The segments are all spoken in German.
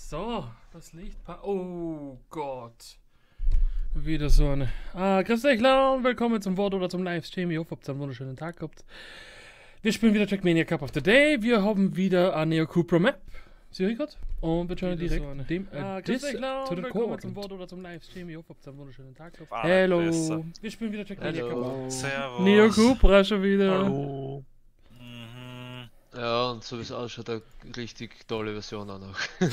So, das Licht. Oh Gott. Wieder so eine. Grüß euch, und willkommen zum Wort oder zum Livestream. Ich hoffe, ihr habt einen wunderschönen Tag gehabt. Wir spielen wieder Trackmania Cup of the Day. Wir haben wieder eine Neo-Cupra Map. Sehe ich gerade? Und wir schauen direkt so dem Grüß euch, to the willkommen zum zum Wort oder zum Livestream. Ich hoffe, ihr habt einen wunderschönen Tag gehabt. Hallo. Hello. Wir spielen wieder Trackmania Cup of the Day. Servus. Neo-Cupra schon wieder. Hallo. Mhm. Ja, und so wie es ausschaut, eine richtig tolle Version auch noch.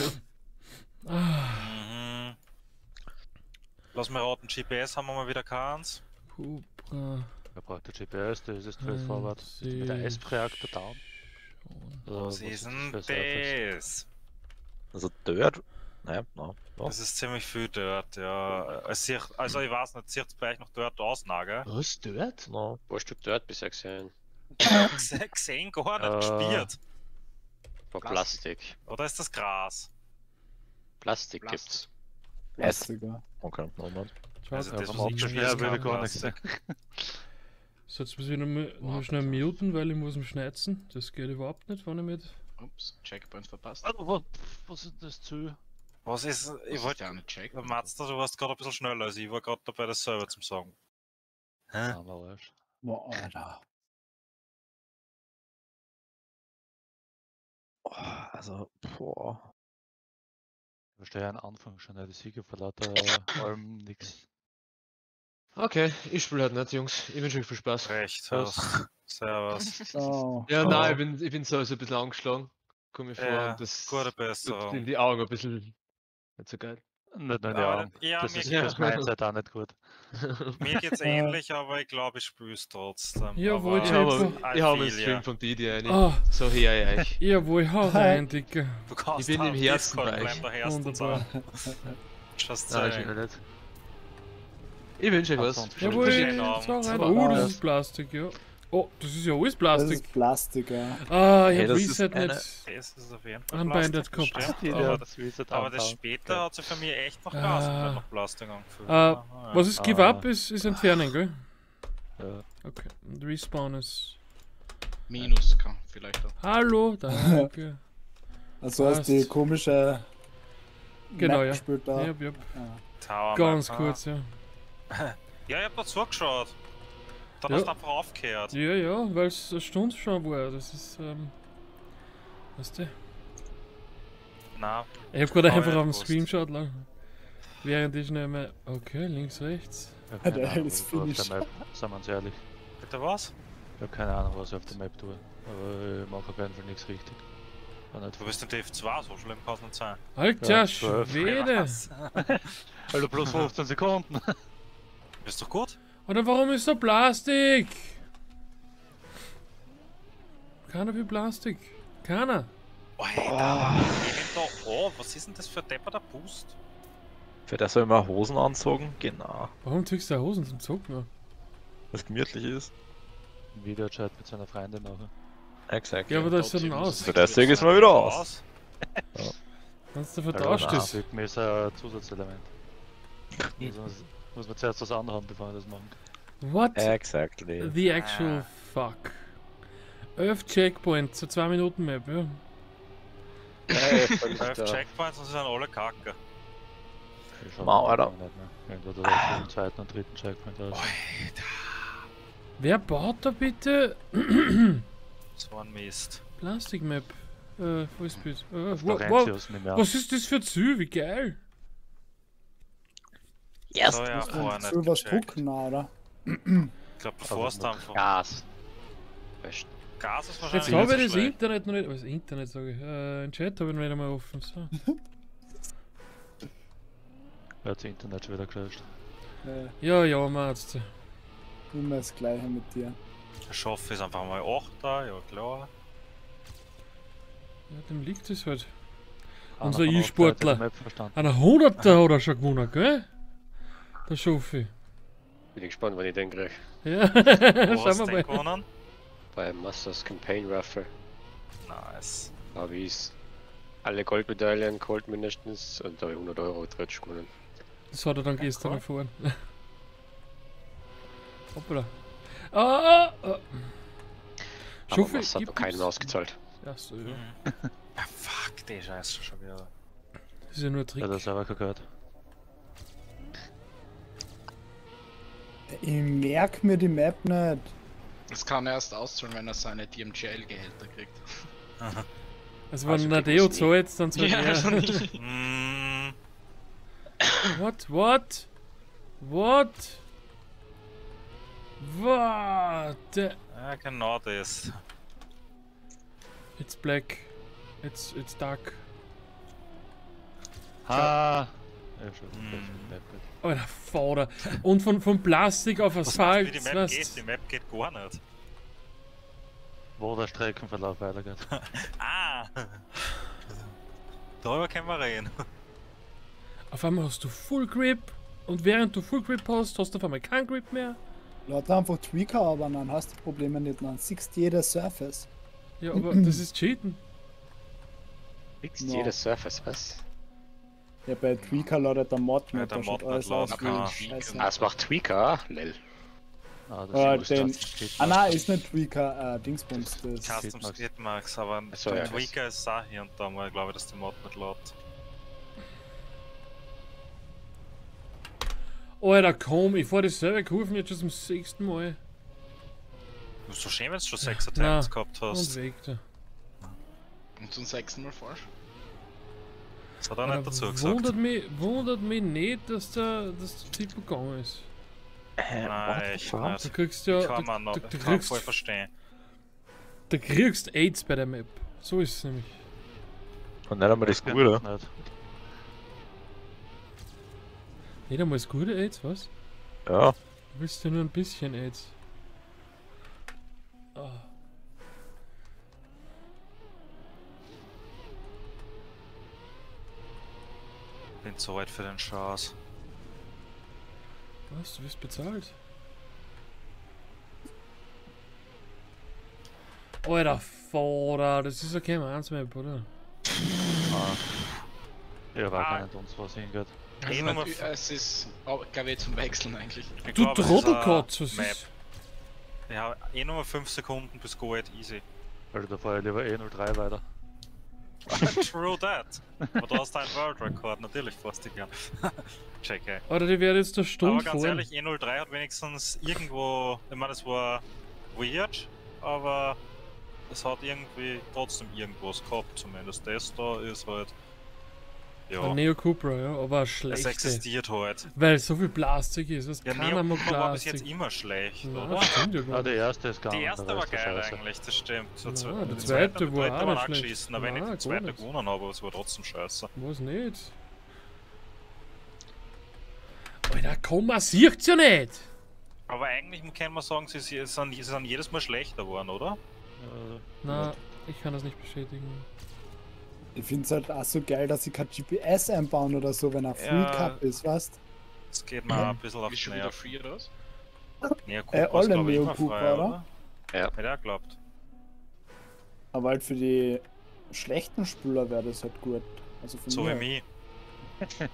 Mhm. Lass mir raten, GPS haben wir mal wieder keins. Cupra. Wer braucht der GPS? Das ist straightforward. Mit der S-Reaktor down. Was ist denn das? Also Dirt? Nein, no. Das ist ziemlich viel dort, ja. Also ich weiß nicht, sieht es bei euch noch dort aus, gell? Was, Dirt? No, ein paar Stück Dirt bisher gesehen. Gesehen gar nicht, gespielt. Von Plastik. Oder ist das Gras? Plastik gibt's. Plastiker. Okay, Moment. Also das, einfach was mal ich abgeschnitten, gespielt will habe, ich gar Plastik. So, jetzt muss ich nur schnell muten, weil ich muss ihn schneiden. Das geht überhaupt nicht, wenn ich mit. Ups, Checkpoint verpasst. Also, was ist das zu? Was ist, ich wollte, ja eine Checkpoint. Mazda, du warst gerade ein bisschen schneller als ich war gerade dabei, das selber zu sagen. Hä? Ah, mal Arsch. Boah, Alter. Oh, also, boah. Ich verstehe am Anfang schon, die Siege vor lauter allem nix. Okay, ich spiele halt nicht, Jungs. Ich wünsche euch viel Spaß. Recht hast. Servus. Oh. Ja, Oh. nein, ich bin so ein bisschen angeschlagen. Komm mir vor, Ja, und das gute tut Besserung. in die Augen ein bisschen nicht so geil. Nicht nur die Aber Augen. ja, Das mir ist ja. fürs Mindset auch nicht gut. Mir geht's ähnlich, aber ich glaube, ich spür's trotzdem. Jawohl, aber Ich Jawohl. habe einen feel Stream ya. von Didi rein. Ah, So her euch. jawohl, hau rein, Dicker. Du kannst Ich bin am im Herzen Discord bei euch. bleiben, der Herzen Wunderbar. sein. Just Nein, saying. ich nicht. Ich wünsche euch was. Ansonsten- Jawohl, Schönen Abend. so rein. Ja. Oh, das ist Plastik, ja. Oh, das ist ja alles Das Plastik. ist Plastik, ja. Ah, ich Hey, hab das Reset ist eine- nicht Das ist auf jeden Fall unbinded Plastik, gehabt. das stimmt. Ja, Aber, das Reset aber das anfangen. später hat sich für mich echt noch Ah. Gas und noch Plastik angefühlt. Ah, was ist Give Ah. Up ist entfernen, gell? Ja. Okay, und Respawn ist. Minus kann vielleicht auch. Hallo, danke. Also hast die komische Genau, Map ja. gespielt da. Yep, yep. Ja. Tower Ganz Map, kurz, ja. Ja, ich hab da zugeschaut. Dann Ja. hast du einfach aufgehört. Ja, ja, weil es eine Stunde schon war. Das ist, weißt du? Nein, Ich hab gerade Hab ich einfach nicht auf dem gewusst. Screenshot lang. Während ich schnell mal. Okay, links, rechts. Ich hab Der keine Ahnung, ist was ich auf Finish. der Map, sagen wir uns ehrlich. bitte was? Ich hab keine Ahnung, was ich auf der Map tue. Aber ich mache auf jeden Fall nichts richtig. War nicht Du bist im TF2, so schlimm kann es nicht sein. Alter Ja, 12. Schwede! Was? Alter, plus 15 Sekunden. Bist doch gut? Oder warum ist da Plastik? Keiner will Plastik. Keiner. Alter, ich bin da. Oh, was ist denn das für ein depperter Boost? Für das soll immer Hosen anzogen? Genau. Warum trägst du Hosen zum Zocken? Was gemütlich ist. Ein Videochat mit seiner Freundin nachher. Exakt. Ja, aber das ist ja dann aus. Für das Zeug ist mal wieder aus. Wenn du vertauscht Alter, ist. Für mich ist ein Zusatzelement. Also muss man zuerst was anhaben, bevor man das machen kann. What Exactly. the actual fuck? 11 Checkpoints, so 2 Minuten Map, ja. 12 Checkpoints und sie sind alle kacke. Ich schau Mau, mal, Alter. nicht mehr. Entweder auf dem zweiten und dritten Checkpoint aus. Wer baut da bitte So ein Mist. Plastikmap? Vollspeed. Laurentius nicht mehr. Was ist das für Zü? Wie geil! So, ja, vorher Und nicht so was gecheckt. drucken, oder? Ich glaube, bevor es dann einfach. Gas. Gas ist Jetzt wahrscheinlich habe ich nicht das so schlecht. Internet noch nicht. Das Internet sage ich. Den Chat habe ich noch nicht einmal offen. So. Er hat das Internet schon wieder gelöscht. Ja, ja, Marzt. Immer das Gleiche mit dir. Der Schaff ist einfach mal 8 da, ja klar. Ja, dem liegt es halt. Einer Unser von uns E-Sportler. hat die Map verstanden. Einer 100er hat er schon gewonnen, gell? Der Schoffi. Bin ich gespannt, wann ich den krieg. Ja, Wo schauen hast wir du mal. den gewonnen? Beim Masters Campaign Raffle Nice. habe ich alle Goldmedaillen geholt mindestens und da habe ich 100 Euro Tretsch gewonnen. Das hat er dann Ja, gestern cool. erfahren. Hoppala. Ah! Aber Schoffi, was hat noch keinen ausgezahlt. Ja, so, ja. Mhm. Ah, fuck, die Scheiße schon wieder. Das ist ja nur ein Trick. Ja, das selber kein Geld. Ich merk mir die Map nicht. Das kann er erst auszahlen, wenn er seine DMGL-Gehälter kriegt. Also wenn Also Nadeo kriegt's nie. zahlt, dann zahlt Ja, er. also nicht. Mm, What? What? What? What? ja, genau das. It's black. It's dark. Ha! Ja, schon. Alter, Vater. Und von Plastik auf Was meinst Asphalt. du, wie die Map weißt- geht? Die Map geht gar nicht. Wo der Streckenverlauf weitergeht. Ah! Darüber können wir reden. Auf einmal hast du Full Grip und während du Full Grip hast, hast du auf einmal kein Grip mehr. Laut einfach Tweaker, aber dann hast du Probleme nicht. Dann siehst jeder Surface. Ja, aber das ist Cheaten. Fixt No. jeder Surface, was? Ja, bei Tweaker ladet der Mod Ja, nicht. der Da schaut Mod alles nicht aus laut, wie ja. Scheiße. Ah, es macht Tweaker, lel. Ah, Den, steht nein, ist nicht Tweaker, Dingsbums. Das. Custom Skidmarks, aber Achso, der ja. Tweaker ist auch hier und da mal, glaube ich, dass der Mod nicht lädt. Alter, komm, ich fahr dieselbe Kurven jetzt schon zum 6. Mal. Du bist so schön, wenn du schon 6 Na, Attempts gehabt Und hast. weg da. Und zum 6. Mal falsch. Das hat er nicht dazu gesagt. Wundert mich nicht, dass der Typ gegangen ist. Nein, echt Du nicht. kriegst ja. Kann man noch, du kann kriegst, voll verstehen. du kriegst AIDS bei der Map. So ist es nämlich. Und nicht einmal das Gute. Nicht. Nicht einmal das gute AIDS, was? Ja. Du willst ja nur ein bisschen AIDS. Ah. Bin zu weit für den Chance. Was? Du wirst bezahlt? Alter, Vater, das ist ja kein Map, oder? Ja, war Ah. gar nicht uns, was hingeht. Eh Also Nummer nicht, es ist, glaube ich, zum Wechseln eigentlich. Ich Du glaub, es ist eine Trottelkotz, was Map. ist? Ja, eh nur 5 Sekunden bis Gold, easy. Also da fahre ich lieber E03 weiter. True that. Aber du hast einen World Record, natürlich fast die gern. Check, ey. Alter, die werden jetzt eine Aber Stunde ganz fahren. ehrlich, E03 hat wenigstens irgendwo, ich meine, es war weird, aber es hat irgendwie trotzdem irgendwas gehabt, zumindest. Das da ist halt, ja, Ein Neo Cupra, ja, aber es schlecht. existiert halt. Weil so viel Plastik ist, was Ja, keiner mag Neo war bis jetzt Plastik. immer schlecht, Na, oder? das stimmt ja gar Ah, die nicht. erste ist gar Die nicht, erste der war Rest ist geil scheiße. eigentlich, das stimmt. Ja, Der der zweite zweite war auch war nicht schlecht. angeschissen, aber wenn ich Nein, den zweiten gar nicht. gewonnen habe, es war trotzdem scheiße. Was nicht? Alter, komm, man sieht's ja nicht! Aber eigentlich kann man sagen, sie sind jedes Mal schlechter geworden, oder? Na, ich kann das nicht bestätigen. Ich find's halt auch so geil, dass sie kein GPS einbauen oder so, wenn er Free Ja. Cup ist, weißt? Das geht mir ein bisschen auf Wie die schon wieder Nerven. free oder was? Neo Cooper ist, alle glaub ich, Neo immer Cooper, frei, oder? Ja. Hätte er geglaubt. Aber halt für die schlechten Spieler wäre das halt gut. Also für So wie mich. mich.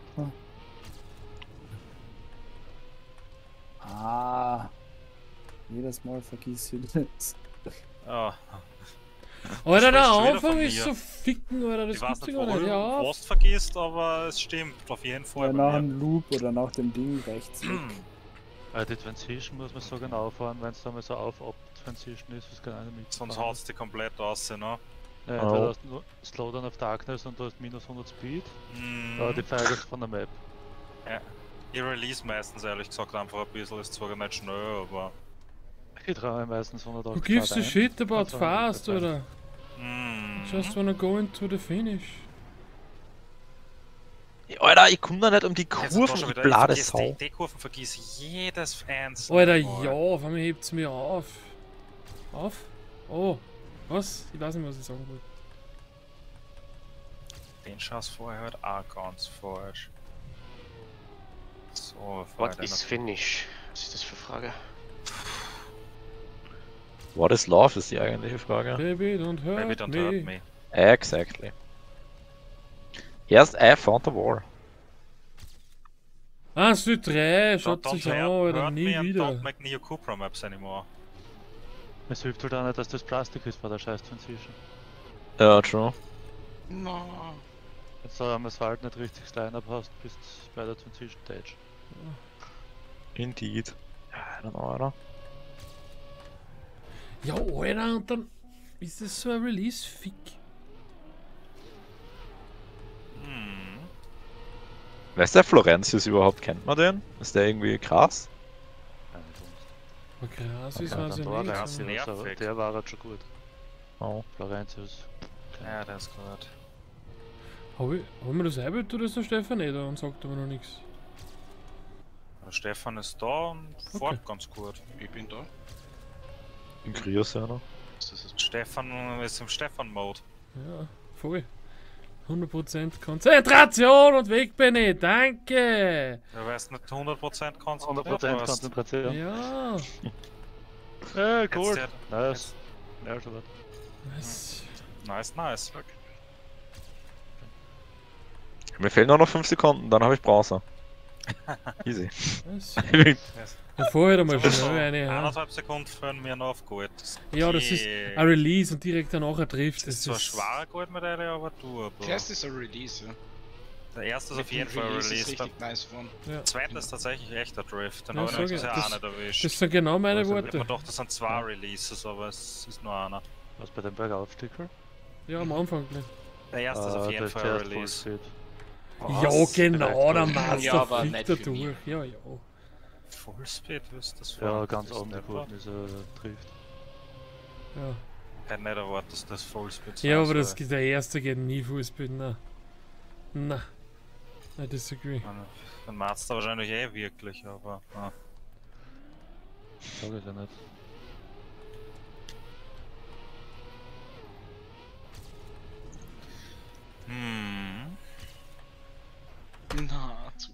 Ah. Jedes Mal vergiss ich das. Ja. Alter, der sprichst schon wieder Anfang von ist mir. so ficken, Alter, das Ich weiß gibt's nicht, ja gar nicht. Ja, warum du was vergisst, aber es stimmt auf jeden Fall. Ja, bei nach mir. dem Loop oder nach dem Ding rechts weg. Die Transition muss man so genau fahren, wenn es da mal so auf-Up-Transition ist, was keine Ahnung mit. Sonst haut's die komplett aus, ne? Ja, Oh. entweder hast du Slowdown auf Darkness und du hast minus 100 Speed, oder die feierst von der Map. Ich release meistens ehrlich gesagt einfach ein bisschen, ist zwar nicht schnell, aber. Ich traue meistens 100 Who gives a shit about Das war fast, nicht Alter? Just wanna go into the finish. Alter, ich komme da nicht um die Jetzt da Kurven, schon ich wieder, blade vergiss Sau. Die Kurven vergiss ich jedes einzelne Alter, Mal. ja, auf einmal hebt's mir auf. Auf? Oh, was? Ich weiß nicht, was ich sagen wollte. Den schaust vorher halt auch ganz falsch. So, What is Finish? Was ist das für Frage? What is love ist die eigentliche Frage. Baby, don't hurt Baby don't me. hurt me. Exactly. Here's I found the wall. 1, 2, 3, schaut Don't sich an, Alter, hurt nie me and wieder. don't make Neo Cupra maps anymore. Es hilft halt auch nicht, dass das Plastik ist bei der scheiß Transition. Ja, true. No. Wenn du am Asphalt nicht richtig das Line-Up hast, bist du bei der Transition Stage. Indeed. Ja, dann oder? Ja, Alter, und dann ist das so ein Release-Fick. Hm. Wer ist der Florentius überhaupt? Kennt man den? Ist der irgendwie krass? Keine Kunst. Okay, das ist Ja, was dann ich war nicht. der, das nervig. der war halt schon gut. Oh. Florentius. Ja, das ist gut. Hab ich mir das eingebildet oder ist der Stefan eh da und sagt aber noch nichts? Aber Stefan ist da und fährt ganz gut. Ich bin da. In Krios ja noch. Das ist Stefan ist im Stefan-Mode. Ja, voll. 100% Konzentration und weg bin ich, danke! Du weißt nicht 100% konzentriert 100% warst. Konzentration. Ja, Cool. Jetzt Nice. Ja, schon was. was? Nice. Mir fehlen nur noch 5 Sekunden, dann habe ich Bronze. Easy. Was? Ja, vorher einmal So, schnell eine, ja. 1,5 Sekunden füllen wir noch auf Gold. Ja, das ist ein Release und direkt danach ein Trift. Das ist zwar schwere Goldmedaille, aber du. der erste ist ein Release, ja. Der erste ist Mit auf jeden dem Fall Release ist Release. richtig nice von. Ja. Der zweite ist tatsächlich echter Drift. Den Ja, habe ich sag nächstes ich, Jahr das- auch nicht erwischt. Das sind genau meine Also, Ich hab mir Worte. gedacht, das sind zwei Releases, aber es ist nur einer. Was bei dem Bergaufsticker? Ja, am Anfang gleich. Der erste ist auf jeden Fall ein Release. Ja, genau, der Ja, Master aber fliegt nicht da für mich. durch. Ja, ja. Fullspeed, was ist das für Ja, ein- ganz das ist oben nicht geworden ist er trifft. Ja, Ich hätte nicht erwartet, dass das Fullspeed ja aber soll. das, der erste geht nie Fußbild, na. Na. I disagree. Dann macht's da wahrscheinlich eh wirklich, aber. Ja. Sag ich ja nicht. Hm. Na, zu.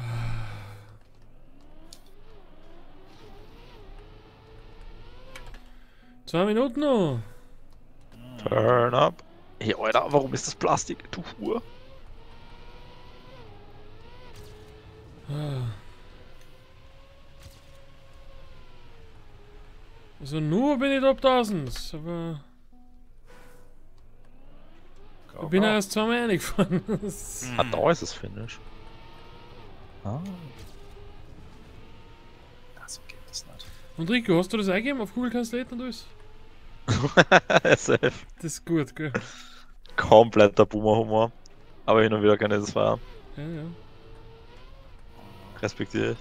Zwei Minuten noch. Turn up. Hey, Alter, warum ist das Plastik? Du Hure. Ah. Also nur bin ich Top 1000, aber ich bin ja erst zweimal reingefahren. Ah, da ist das Finish. Ah. So geht das nicht. Und Rico, hast du das eingegeben auf Google Translate und alles? SF. Das ist gut, gell? Kompletter Boomer-Humor. Aber hin und wieder kann ich das feiern. Ja, ja. Respektiere.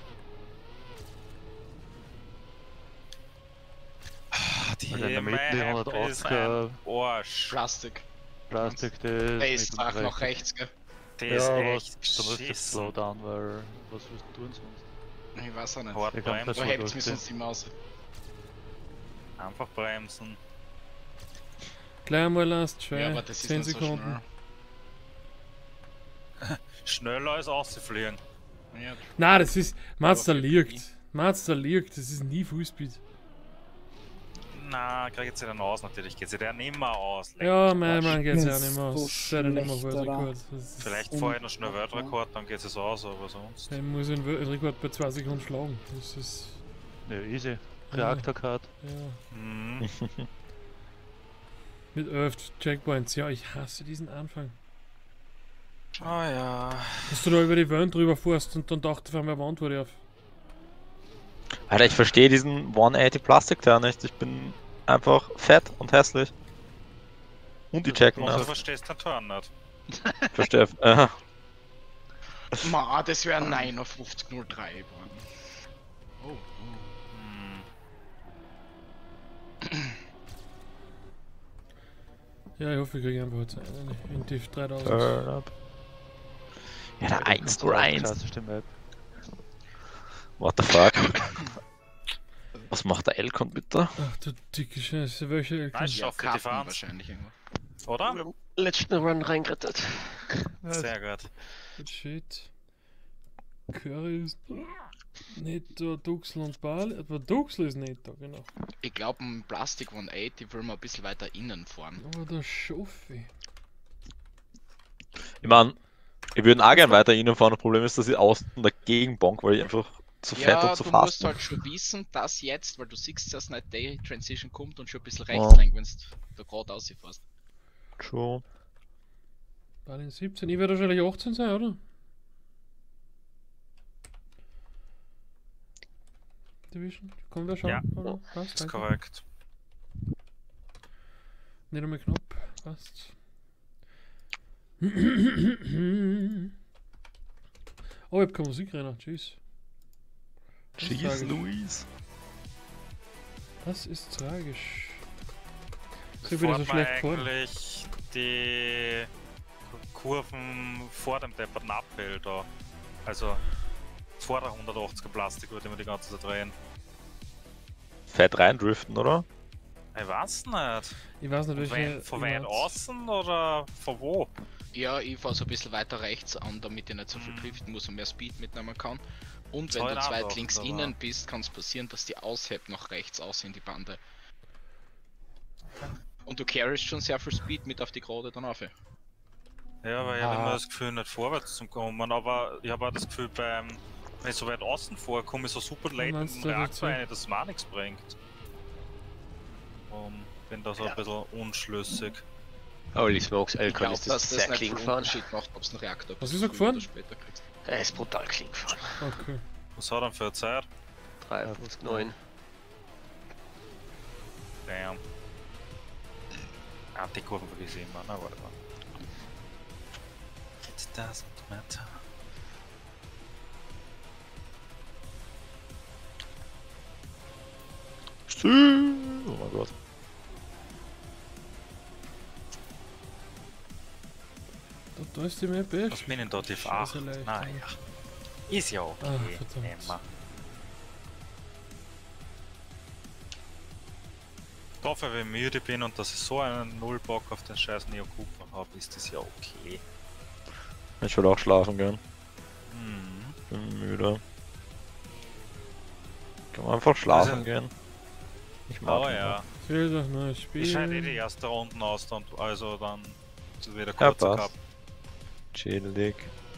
Die Also in der Mitte die Map ist 180er ein Arsch. Plastik. Plastik, Der ist ist auch noch rechts, gell? Die Ja, ist aber echt da musst du geschissen. Slowdown, weil was willst du tun sonst? Ich weiß auch nicht. Hart Ich kann bremsen. das Da so hebt mich durchziehen. sonst immer aus. Einfach bremsen. Gleich mal last try. Ja, aber das ist 10 nicht so Sekunden. schnell. Schneller als auszufliegen. Ja, Nein, das ist. Mazda Aber für liegt. mich. Mazda liegt, das ist nie Fullspeed. Na, kriegt sie dann aus natürlich. Geht sie dann immer aus. Leck Ja, mich mein Arsch. Mann geht's ja Ist nicht mehr so aus. Sei denn immer schlecht, World oder? Rekord. Das ist- Vielleicht vorher noch schnell Weltrekord, dann geht es aus, aber sonst. Ich muss den World Rekord bei 2 Sekunden schlagen. Das ist. Ja, easy. Ja. Reaktorcard. Ja. Mhm. Mit 11 Checkpoints. Ja, ich hasse diesen Anfang. Oh ja. Dass du da über die Wand drüber fährst und dann dachte auf einmal Wand wurde auf. Alter, ich verstehe diesen 180 Plastik-Teil nicht. Ich bin einfach fett und hässlich. Und die checken Und du das. verstehst den Turn nicht. Ich verstehe. Ma, das wäre 59.03 geworden. Oh, oh. Hm. Ja, ich hoffe, ich kriege einfach jetzt einen in Div 3000. Turn up. Ja, der 101. Klassische Map. What the fuck? Was macht der Elkon bitte? Ach du dicke Scheiße, welche Nein, LK? schafft die Karten Fahrt. wahrscheinlich irgendwo. Oder? Letzten Run reingerettet. Sehr gut. Good shit. Curry ist nicht da, Duxel und Bali. Aber Duxel ist nicht da, genau. Ich glaube, ein Plastik 180 will man ein bisschen weiter innen fahren. Aber der Schoffi. Ich meine, ich würde auch gerne weiter innen fahren. Das Problem ist, dass ich außen dagegen bonk, weil ich einfach zu fett Ja, und zu du fast musst bin. halt schon wissen, dass jetzt, weil du siehst, dass Night Day Transition kommt und schon ein bisschen Ja. rechts lenkt, wenn du da gerade rausfährst. Schon. Berlin 17. Ich werde wahrscheinlich 18 sein, oder? Division. Kommen wir schon? Ja. Oder? Passt, Das ist danke. korrekt. Nicht einmal knapp. Passt. Oh, ich hab keine Musik rein. Tschüss. Das ist Jeez tragisch. Louise. Das ist tragisch. Ich bin Bevor wieder so man schlecht gefahren. eigentlich die Kurven vor dem depperten Abfeld da. Also vor der 180er Plastik würde ich mir die ganze Zeit drehen. Fett reindriften, oder? Ich weiß nicht. Ich weiß nicht, welche. Von weit außen oder von wo? Ja, ich fahre so ein bisschen weiter rechts an, damit ich nicht so viel driften muss und mehr Speed mitnehmen kann. Und wenn Soll du auch zu weit doch, links aber- innen bist, kann es passieren, dass die aushebt nach rechts aus in die Bande. Und du carryst schon sehr viel Speed mit auf die Gerade dann auf. Ja, weil ich habe immer das Gefühl, nicht vorwärts zu kommen, aber ich habe auch das Gefühl, wenn ich so weit außen fahre, komme ich so super late in meinst den du, Reaktor dazu? rein, dass es mir auch nichts bringt. Bin da so ein bisschen unschlüssig. Holy smokes, Ich Elkon glaube, ist dass das das sehr nicht clean viel gefahren. Unterschied macht, ob es einen Reaktor Was bis ist er früher gefahren? oder später kriegst. Er ist brutal clean gefahren. Okay. Was hat er denn für eine Zeit? 53,9. Damn. Ah, die Kurve vergiss ich immer, na warte mal. It doesn't matter. Oh mein Gott. Da ist die Map echt. Was bin ich denn da, die Scheiße 8? leicht, Naja. Ist ja okay. Ah, verdammt. Emma. Dafür, wenn ich müde bin und dass ich so einen Nullbock auf den scheiß Neo Cooper habe, ist das ja okay. Ich will auch schlafen gehen. Hm. Bin müde. Kann man einfach schlafen Also- gehen. Ich mag Oh nicht. ja. Ich will doch neues Spiel. Ich scheide die erste Runden aus, dann, also dann ist es wieder Ja, kurz passt. gehabt. Chillig.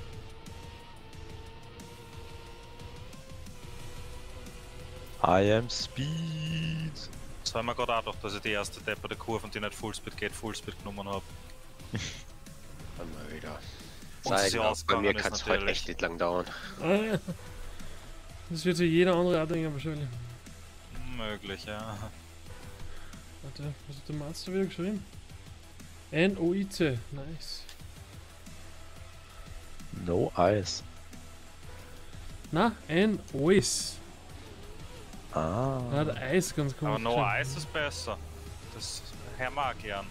I am Speed. Das war mir gerade auch doch, dass ich die erste depperte Kurve und die nicht Fullspeed geht, Fullspeed genommen habe. Mal wieder. Und sie Zeigen, auch bei ausgegangen mir ist kann es heute natürlich. echt nicht lang dauern. Ah, ja. Das wird sich jeder andere Anhänger wahrscheinlich. Möglich, ja. Warte, was hat der Master wieder geschrieben? N-O-I-C, nice. No Ice. Na, N-O-I-S. Ah. Da hat Eis ganz komisch Aber No geschrieben. Ice ist besser. Das hören wir auch gern.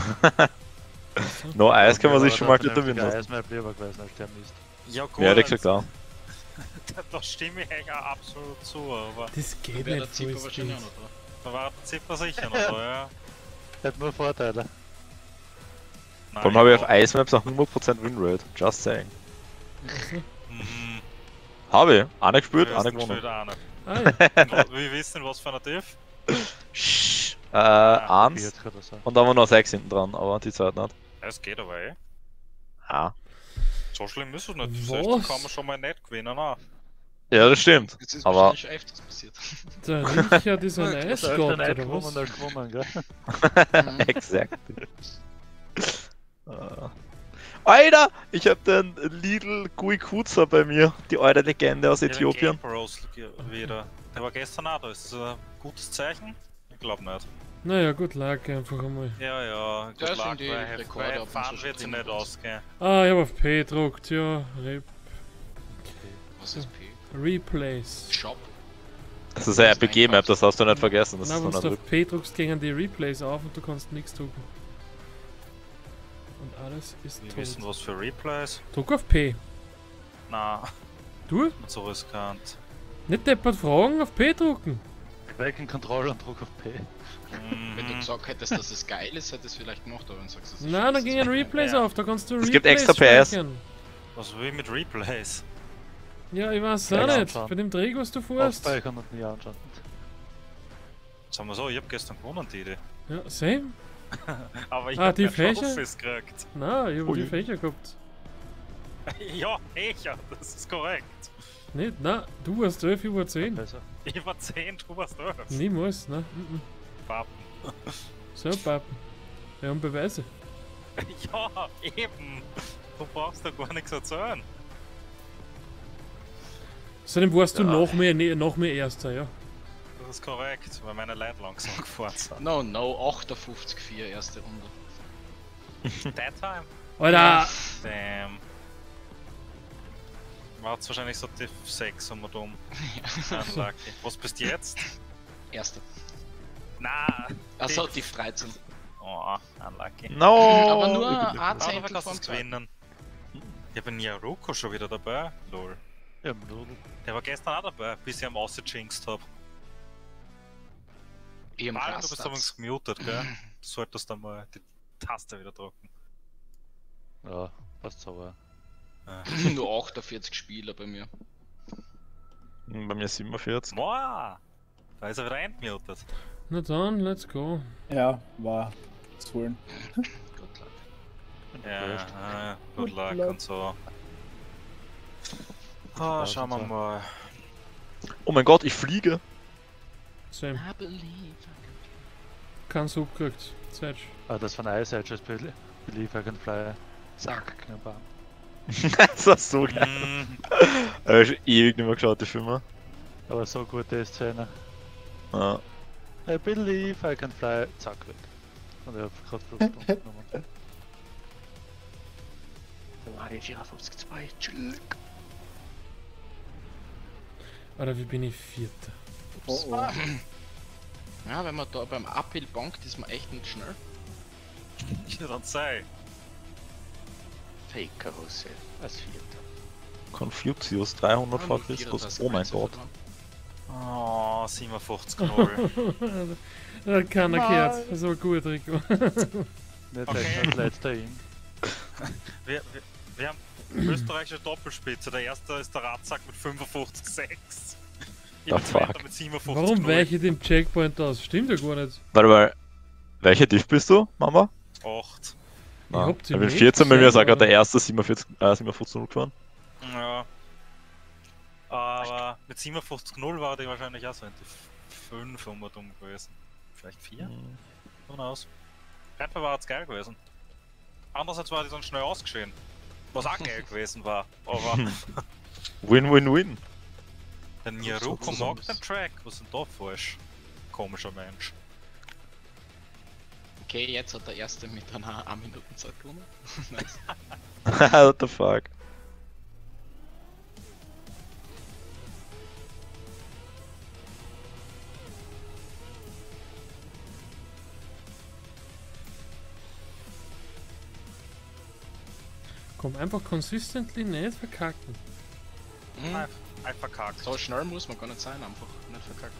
No Ice kann man sich schon mal wieder gewinnen lassen. Eismap lieber gewesen als der Mist. Ja gut, Ja, ehrlich gesagt auch. da stimme ich eigentlich auch absolut zu, aber Das geht Wäre nicht der Zipper Fullspeed. wahrscheinlich auch noch da. da war der Zipper sicher noch da, ja. Hat nur Vorteile. Vor allem habe ich auf Icemaps noch 100% Winrate. Just saying. Mhm. Habe ich. Eine gespielt, Du hast eine ihn gewonnen. gespielt, auch nicht. Ah, ja. Wir wissen, was für eine Diff. Shh. Ah, 1 Jetzt oder so. und dann war noch 6 hinten dran, aber die Zeit nicht. Es geht aber eh. Ja. So schlimm ist es nicht. Was? 16 kann man schon mal nicht gewinnen. Ah. Ja, das stimmt. Das ist Aber- wahrscheinlich schon öfters passiert. Der Richard ist ein Das ist Eisgott, nicht oder gewonnen was? als gewonnen, gell? Exakt. Alter, ich hab den Lidl Guikuza bei mir, die alte Legende aus Äthiopien. Wieder. Der war gestern auch da. Ist das ein gutes Zeichen? Ich glaube nicht. Naja, gut, lag einfach einmal. Ja, Ja, ja. Gut sind lag, die weil Rekorde auf dem fahren Social wird sie Media nicht los. ausgehen. Ah, ich hab auf P gedruckt, ja. Was ist P? Replays. Shop. Das ist eine RPG-Map, das hast du nicht vergessen. Das Na, ist wenn so du eine auf P druckst, gehen die Replays auf und du kannst nichts drucken. Und alles ist Wir wissen, tot. was für Replays. Druck auf P. Na, Du? nicht so riskant. Nicht deppert fragen, auf P drucken. Welchen Controller und Druck auf P. Wenn du Mhm. gesagt hättest, dass es geil ist, hättest du es vielleicht gemacht, aber wenn du sagst, es ist Nein, dann scheiße, gingen ist es Replays Ja. auf, da kannst du Es Replays gibt extra PS. speichern. Was will ich mit Replays? Ja, ich weiß Ja, auch nicht. anschauen. Bei dem Dreh, was du fährst. Aufspeichern und nie anschauen. Sagen wir so, ich hab gestern gewonnen, die Idee. Ja, same. Aber ich Ah, hab die keine Fächer? Trophys gekriegt. Nein, ich hab die Ui. Fächer gehabt. Ja, ich, das ist korrekt. Nicht? Nein, du warst 12, ich war 10. Besser. Ich war 10, du warst 11. Niemals, ne? Pappen. So, Pappen. Wir haben Beweise. Ja, eben. Du brauchst da gar nichts erzählen. Außerdem warst du Ja. noch mehr Erster, ja. Das ist korrekt, weil meine Leute langsam gefahren sind. No, 58,4 erste Runde. That time? Alter! Damn. War jetzt wahrscheinlich so Div 6 und dumm. Unlucky. Was bist du jetzt? Erster. Na, Also die 13. oh, unlucky. No! Aber nur Ich bin ein Aber Zehntel du kannst vom es zweiten. gewinnen. Ich habe Niaruko schon wieder dabei. Lol. Ja, Nudel. Der war gestern auch dabei, bis ich am ausgejinxt hab. Ich am Marian, du bist übrigens Rastsatz. gemutet, gell? Du solltest dann mal die Taste wieder drücken. Ja, passt sauber. Nur 48 Spieler bei mir. Bei mir 47. Moa! Da ist er wieder entmutet. Na dann, let's go. Ja, war zu holen. Gut, Leute. Ja, Good good luck luck. und so. Ah, schauen wir mal. Oh mein Gott, ich fliege. Same. I believe. Kein Sub gekriegt. Zeit. Ah, das von Ice Edge, Believe I Can Fly. Zack, knapp. Das war so geil. Mm, Ich hab schon ewig nicht mehr geschaut, die Filme. Aber so gute Szene. Ja. I believe I can fly. Zack, weg. Und ich hab grad Flucht genommen. Mario 54,2. Chill. Alter, wie bin ich Vierter? Oh, oh. Ja, wenn man da beim Uphill bankt, ist man echt nicht schnell. ich dann sei. Fake Karussell als Vierter. Confucius 300 vor Ja, nur Christus. Oh mein 34 Gott. dran. Oh, 57-0. Da hat keiner Nein. gehört. Das war gut, Rico. Nicht Okay. okay. Als letzter in. wir haben österreichische Doppelspitze. Der erste ist der Ratzack mit 55,6. Ich bin The Zweiter fuck? mit 57,0. Warum weiche ich dem Checkpoint aus? Stimmt ja gar nicht. Warte mal. Welcher Diff bist du, Mama? 8. Nein. hab die Ich bin nicht 14, bei mir ist auch gesehen, gerade der erste 47 gefahren. Ja. Aber mit 57,0 war die wahrscheinlich auch so in die 5 dumm gewesen. Vielleicht 4? Who knows. Rennfall war jetzt geil gewesen. Andererseits war die dann schnell ausgeschieden. Was auch geil gewesen war. Aber Win-win-win. der Niaruko mag den Track. Was ist denn da falsch? Komischer Mensch. Okay, jetzt hat der erste mit einer 1 Minuten Zeit gewonnen. Nice. What the fuck? Komm, einfach consistently nicht verkacken. Mhm. Einfach verkackt. So schnell muss man gar nicht sein, einfach nicht verkacken.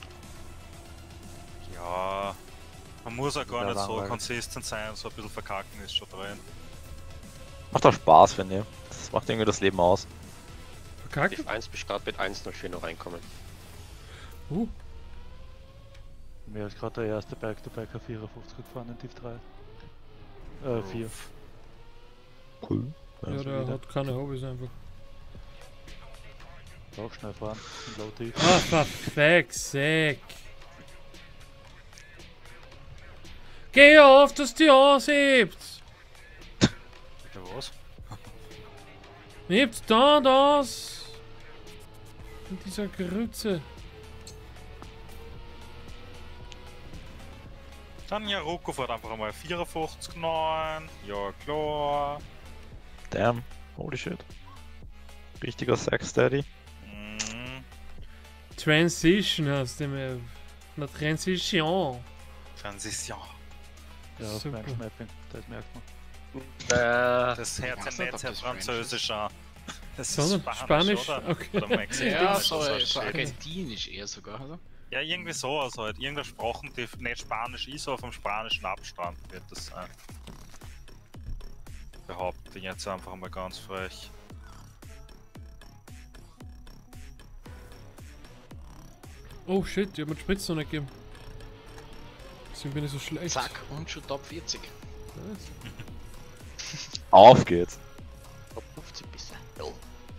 Ja. Man muss auch gar Ja, nicht so langweilig. konsistent sein, so ein bisschen verkacken ist schon drin. Macht doch Spaß, finde ich. Das macht irgendwie das Leben aus. Verkacken? Div 1 bis gerade mit 1.04 noch reinkommen. Mir ist gerade der erste Back-to-Back auf 54 gefahren in Div 3. 4. Cool. Ja, der hat keine Hobbys einfach. Auch schnell fahren. In Low Div. Ah, for fuck's sake. Geh auf, dass die aushebt! Bitte was? Hebt da das! In dieser Grütze. Dann Niaruko fährt einfach einmal 54,9. Ja, klar. Damn. Holy shit. Richtiger Sex Daddy. Mhm. Transition hast du mir. Na Transition. Transition. Ja, auf Super. Max Mapping. Das merkt man. Das hört weiß sich nicht, nicht ob sehr das französisch an. Das ist Sondern Spanisch, Spanisch? oder? Okay. Oder Mexikanisch. Ja, oder so, so shit. argentinisch eher sogar, oder? Ja, irgendwie sowas halt. Irgendeine Sprache, die nicht Spanisch ist, aber vom spanischen Abstand wird das sein. Behaupte ich jetzt einfach mal ganz frech. Oh shit, ich hab mir die Spritze noch nicht gegeben. Deswegen bin ich so schlecht. Zack, und schon Top 40. Auf geht's. Top 50 bis. Oh.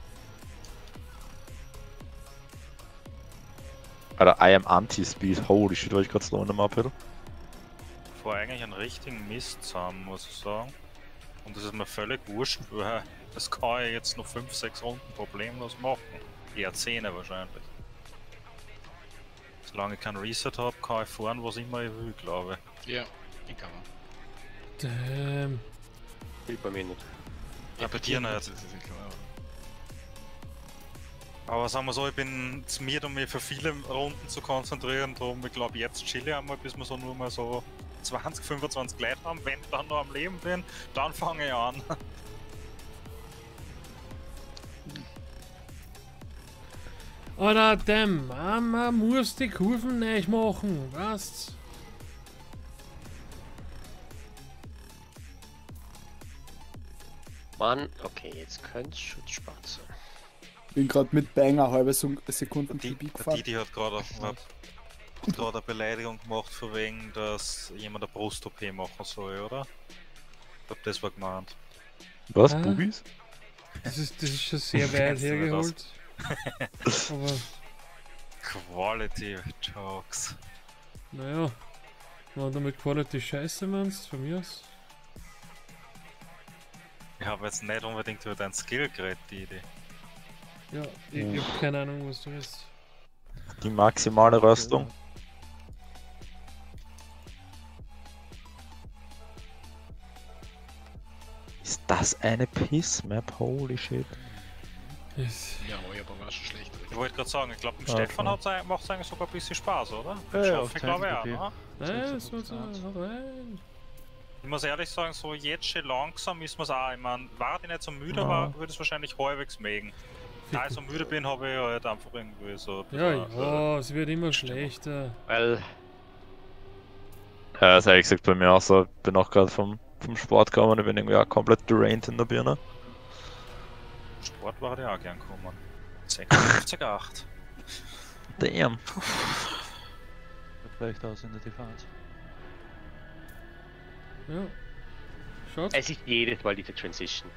Alter, I am Anti-Speed. Holy shit, war ich gerade slow in der Mappe. Vor eigentlich einen richtigen Mist zusammen, muss ich sagen. Und das ist mir völlig wurscht, weil das kann ich jetzt noch 5-6 Runden problemlos machen. Eher 10 wahrscheinlich. Solange ich keinen Reset habe, kann ich fahren, was immer ich will, glaube Ja, ich kann man. Damn. Will bei mir nicht. ich. Ja, bei dir nicht. Das ist ja klar. Aber sagen wir so, ich bin zu mir, um mich für viele Runden zu konzentrieren, darum ich glaube jetzt chill ich einmal, bis wir so nur mal so 20, 25 Leute haben. Wenn ich dann noch am Leben bin, dann fange ich an. Alter, damn, man muss die Kurven nicht machen, weißt? Mann, okay, jetzt könnte es schon spart sein. Bin gerade mit Banger halbe Sekunden Die, vorbei die gefahren. hat gerade eine Beleidigung gemacht, von wegen, dass jemand eine Brust-OP machen soll, oder? Ich glaube, das war gemeint. Was? Ah. Bubis? Das ist schon sehr weit Kennst du nicht hergeholt. Aber, Quality Jokes. naja. Wenn du mit Quality Scheiße meinst, von mir aus. Ich habe jetzt nicht unbedingt über dein Skill geredet, die Idee. Ja, ich hab keine Ahnung, was du willst. Die maximale Röstung. Ist das eine Piss-Map? Holy shit. Yes. Ja, ich aber war schon schlecht. Ich wollte gerade sagen, ich glaube, dem Okay. Stefan macht es eigentlich sogar ein bisschen Spaß, oder? Ja, ja, auf Ich glaube ja, 10 ne? Nein, das war so. Nein. Ich muss ehrlich sagen, so jetzt schon langsam ist man es auch. Ich meine, war ich nicht so müde, Ja. war, würde es wahrscheinlich halbwegs mögen. Da ich so müde bin, habe ich halt einfach irgendwie so. ein Ja, bisschen, ja, es wird immer schlechter. Weil, Ja, das ist ehrlich gesagt bei mir auch so. Ich bin auch gerade vom Sport gekommen und ich bin irgendwie auch komplett deranged in der Birne. Sport war ich auch gern gekommen. 56,8. Damn. Vielleicht aus in der Defense. Ja. Schaut. es ist jedes Mal diese Transition.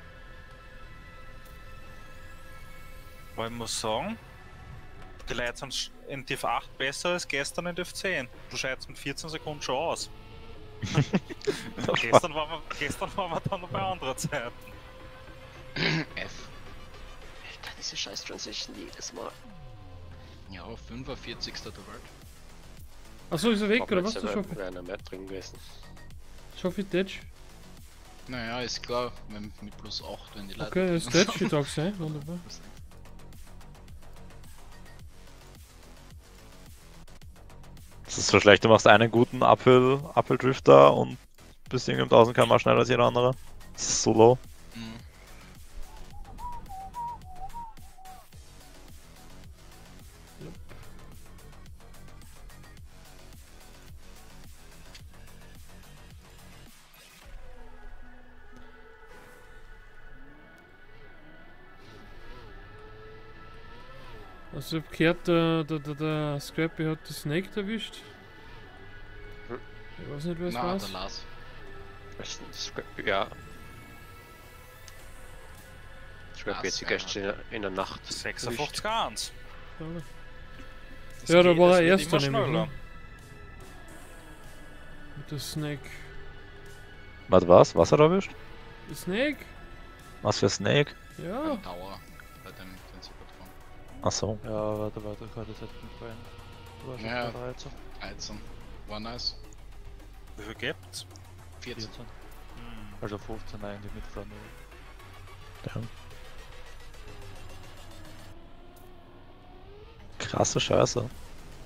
Aber ich muss sagen, die Leute sind in Div 8 besser als gestern in Div 10. Du scheidest mit 14 Sekunden schon aus. gestern waren wir dann noch bei anderen Zeiten. F. Alter, diese scheiß Transition jedes Mal. Ja, 45. der Welt. Achso, ist er weg, Ob oder jetzt was? Du aber Schaffi? wäre einer mehr drin gewesen. Schaffi Ditch? Naja, ist klar, mit plus 8, wenn die Leute. Okay, das ist Ditch, ich sag's, eh? Wunderbar. Das ist so schlecht, du machst einen guten Uphill-Drifter und bist irgendwie um 1000 km schneller als jeder andere. Das ist so low. Mhm. Also ich hab gehört, der Scrappy hat den Snake erwischt. Hm. Ich weiß nicht, wer es Na, war. der Lars. Ja. Ich glaube Ah, jetzt sehr gestern in der Nacht. 56,1. Das Ja, da geht, war das er wird erster immer nämlich. schneller. Ne? Mit der Snake. Warte, was? Was hat er erwischt? Der Snake? Was für Snake? Ja. Beim Tower. Bei dem Super fahren. Achso. Ja, warte, gerade jetzt mit rein. Du warst schon Ja. bei 13. 13. War nice. Wie viel gibt's? 14. 14. Also 15 eigentlich mit Flamme. Krasse Scheiße. Hm.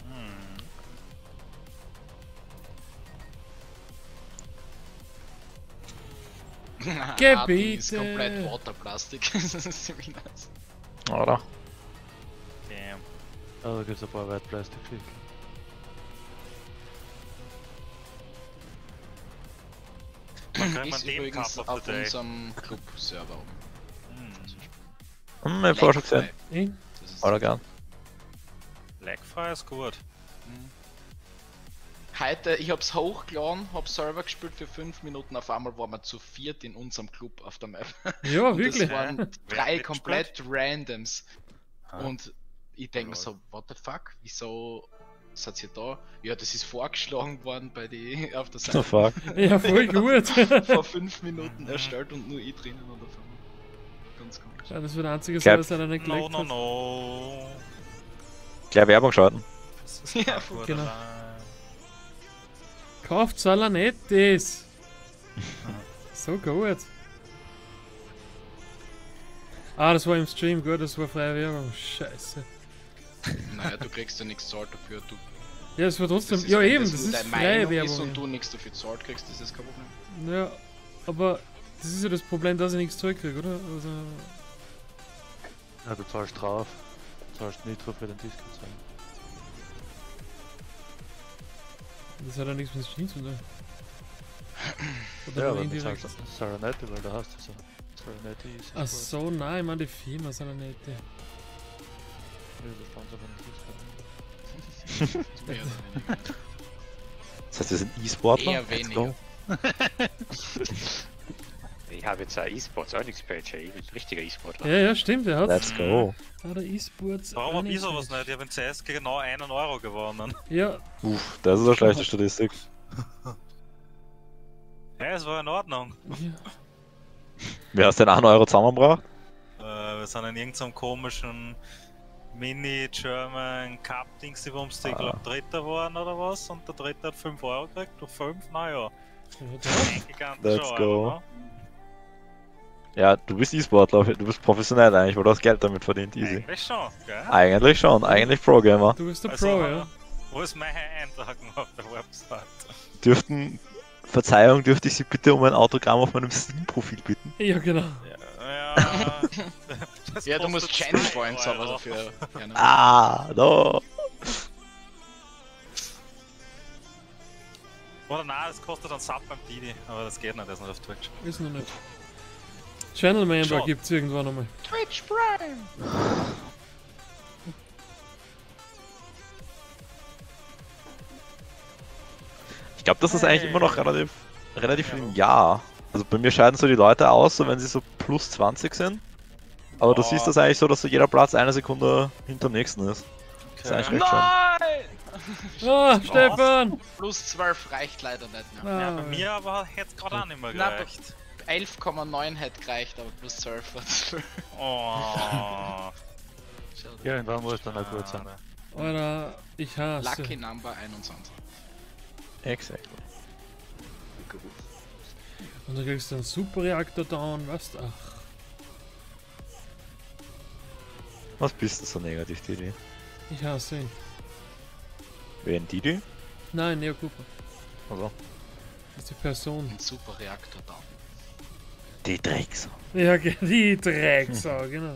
Gebiete. ist komplett Waterplastik. Das ist ziemlich nice. Oder? Damn. Ja, da gibt es ein paar White Plastic Geschichten. Man kann Ist man den übrigens Cup of auf the Day. unserem Club-Server oben. Hm. Hm, ich hab vorher schon gesehen. Eh? Das ist Oder gern. Lagfrei ist gut. Mhm. Heute, ich hab's hochgeladen, hab Server gespielt für 5 Minuten, auf einmal waren wir zu viert in unserem Club auf der Map. Ja, Und wirklich. das waren Wer 3 hat komplett Randoms. Ah. Und ich denke mir Lol. so, what the fuck? Wieso seid ihr da? Ja, das ist vorgeschlagen worden bei die auf der So Seite. fuck. Ja, voll gut. Vor 5 Minuten erstellt und nur ich drinnen oder ganz komisch. Ja, das wird der einzige Glaub- sein, was einer nicht No, gelegt no, hat. no. Gleich Werbung schalten. Das ist Ja, kein genau. guter Kauft Salanettes! So gut. Ah, das war im Stream, gut, das war freie Werbung. Scheiße. Naja, du kriegst ja nichts zahlt dafür. Du, Ja, das war trotzdem. das ist, Ja, wenn eben, das das nur ist deine freie Meinung ist Werbung. und du nichts dafür zahlt kriegst, das ist kein Problem. Ja, aber das ist ja das Problem, dass ich nichts zurückkriege, oder? Also, Ja, du zahlst drauf. Du zahlst Nitro für den Discord sein. das hat ja nichts mit dem Stream zu tun. Oder Ja, nur aber du indirekt. zahlst Saranette, weil da hast du so. Saranette ist. Ach so, nein, ich meine die Firma Salanette. Ja, der Sponsor von dem Discord. Mehr oder weniger. Das heißt, wir sind E-Sportler? Eher Let's weniger. go. Ich habe jetzt ein E-Sports Earnings Page, ich bin ein richtiger E-Sportler. Ja, ja, stimmt, er hat. Let's go. Ah, der E-Sports. Warum hab ich Earnings sowas Page. nicht? Ich hab in CS genau 1 Euro gewonnen. Ja, Uff, das ist eine schlechte Statistik. Ja, es war in Ordnung. ja. Wer hast den 1 Euro zusammengebracht? Wir sind in irgendeinem komischen Mini-German Cup-Dings, die ich glaube Dritter waren oder was. Und der Dritte hat 5 Euro gekriegt, durch 5, naja. Ein gigantischer Let's Euro, go. ne? Ja, du bist E-Sportler, du bist professionell eigentlich, weil du hast Geld damit verdient, easy. Eigentlich schon, gell? Eigentlich schon, eigentlich Pro-Gamer. Du bist der Also, Pro, ja. Wo ist meine Eintragung auf der Website? Verzeihung, dürfte ich Sie bitte um ein Autogramm auf meinem Steam-Profil bitten? Ja, genau. Ja, das Ja, du musst kostet Chance 2 Points haben Euro. dafür. Ja, ne? Ah, no. Oder nein, das kostet einen Sub beim Didi, aber das geht nicht, das ist nicht auf Twitch. Ist noch nicht. Channel Member Schon. gibt's irgendwann einmal. Twitch Prime! Ich glaube, das ist eigentlich immer noch relativ linear. Also bei mir scheiden so die Leute aus, so wenn sie so plus 20 sind. Aber du Oh. siehst das eigentlich so, dass so jeder Platz eine Sekunde hinterm nächsten ist. Das ist eigentlich recht schön. Nein! Ah, Stefan! Plus 12 reicht leider nicht mehr. Ja, Ah, bei mir aber hätte es gerade auch nicht mehr Na, gereicht. 11,9 hätte gereicht, aber plus 12 war 12. Oh. Irgendwann muss dann auch gut sein. Alter, ich hasse. Lucky Number 21. Exakt. Und du kriegst einen Superreaktor down, weißt du? Ach, Was bist du so negativ, Didi? ich hasse ihn. Wen, Didi? Nein, Neo Cooper. Also, Das ist die Person. Ein Superreaktor da. die Drecksau. Ja, die Drecksau, genau.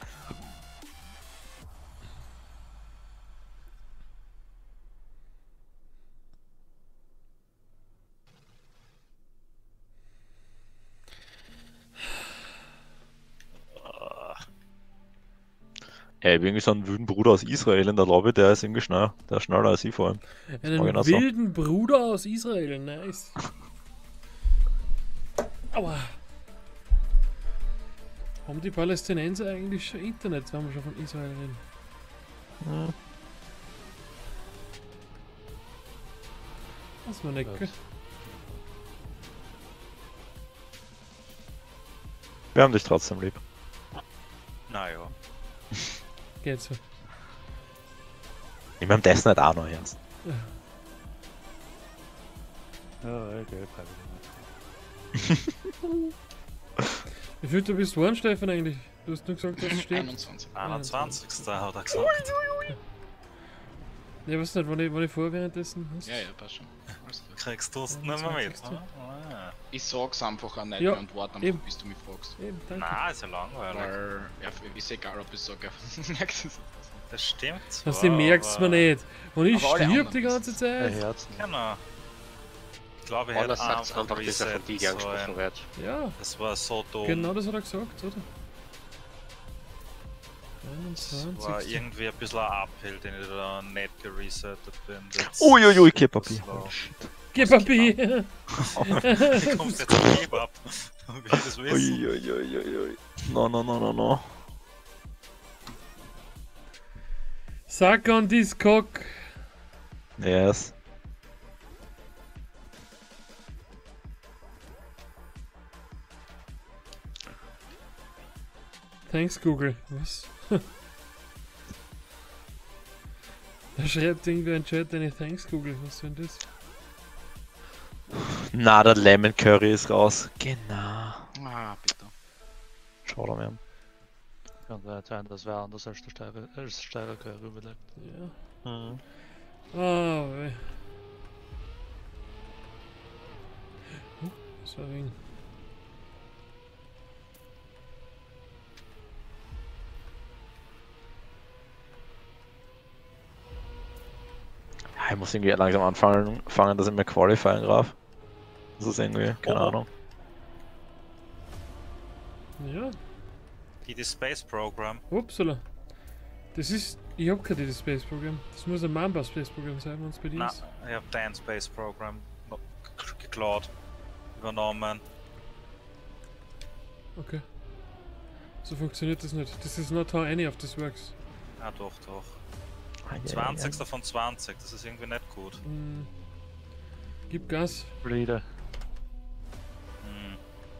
Ja, ich habe irgendwie so einen wüden Bruder aus Israel in der Lobby, der ist irgendwie schnell. Der ist schneller als ich vor allem. Einen genau so. wilden Bruder aus Israel, nice. Aua. Haben die Palästinenser eigentlich schon Internet, wenn wir schon von Israel reden? Hm. Das war nicht. Ja. Wir haben dich trotzdem lieb. Naja. Geht so. Ich mein das nicht auch noch ernst. Ja, okay, freiwillig. Wie viel du bist geworden, Stefan, eigentlich? Du hast nur gesagt, dass es steht. 21. 21. hat er gesagt. Ja, was nicht, wann ich vor währenddessen hast? Ja, ja, passt schon. Alles gut. Kriegst du es nicht mehr mit? 21.. Ah. Ich sag's einfach auch nicht Ja, mehr und warte einfach, eben. bis du mich fragst. Eben, danke. Nein, ist ja langweilig. Weil, ja, ist egal, ob ich sage, merkst du es. Das stimmt. Das zwar, merkst mir aber- nicht. Und ich Aber alle stirb anderen die ganze Ein Zeit. Herzen. Genau. Ich glaube, ich hätte Andererseits sagt einfach, dass er Reset von Didi sollen. angesprochen wird. Ja, Das war so dumm. genau das hat er gesagt, oder? Das war 21. irgendwie ein bisschen ein Uphill, den ich da nicht geresettet bin. Das- Uiuiui, Kebab. das war- Gib ein Bier! Wie kommst du jetzt auf Kebab? Wie ich das wissen? Uiuiuiui. No, no, no, no, no. Suck on this cock! Yes. Thanks, Google. Was? Da schreibt irgendwer in Chat eine Thanks, Google. Was denn das? Na, der Lemon Curry ist raus. Genau. Ah, bitte. Schade mir. Kann sein, das wäre anders als der Steirer Curry überlegt. Ja. Mhm. Ah, weh. Das war wegen. Ich muss irgendwie langsam anfangen, dass ich mir qualifieren darf. Das ist irgendwie, keine Oh. Ahnung. Ja, Die Space Program. upsala. Das ist. Ich hab kein DD Space Programm. Das muss ein Mamba Space Programm sein, wenn es bei dir Na, ist. ich hab dein Space Program geklaut. Übernommen. Okay. So funktioniert das nicht. This is not how any of this works. Ah, doch, doch. Ah, ja, 20. von 20, das ist irgendwie nicht gut. Hm. Gib Gas. Bleeder. Hm.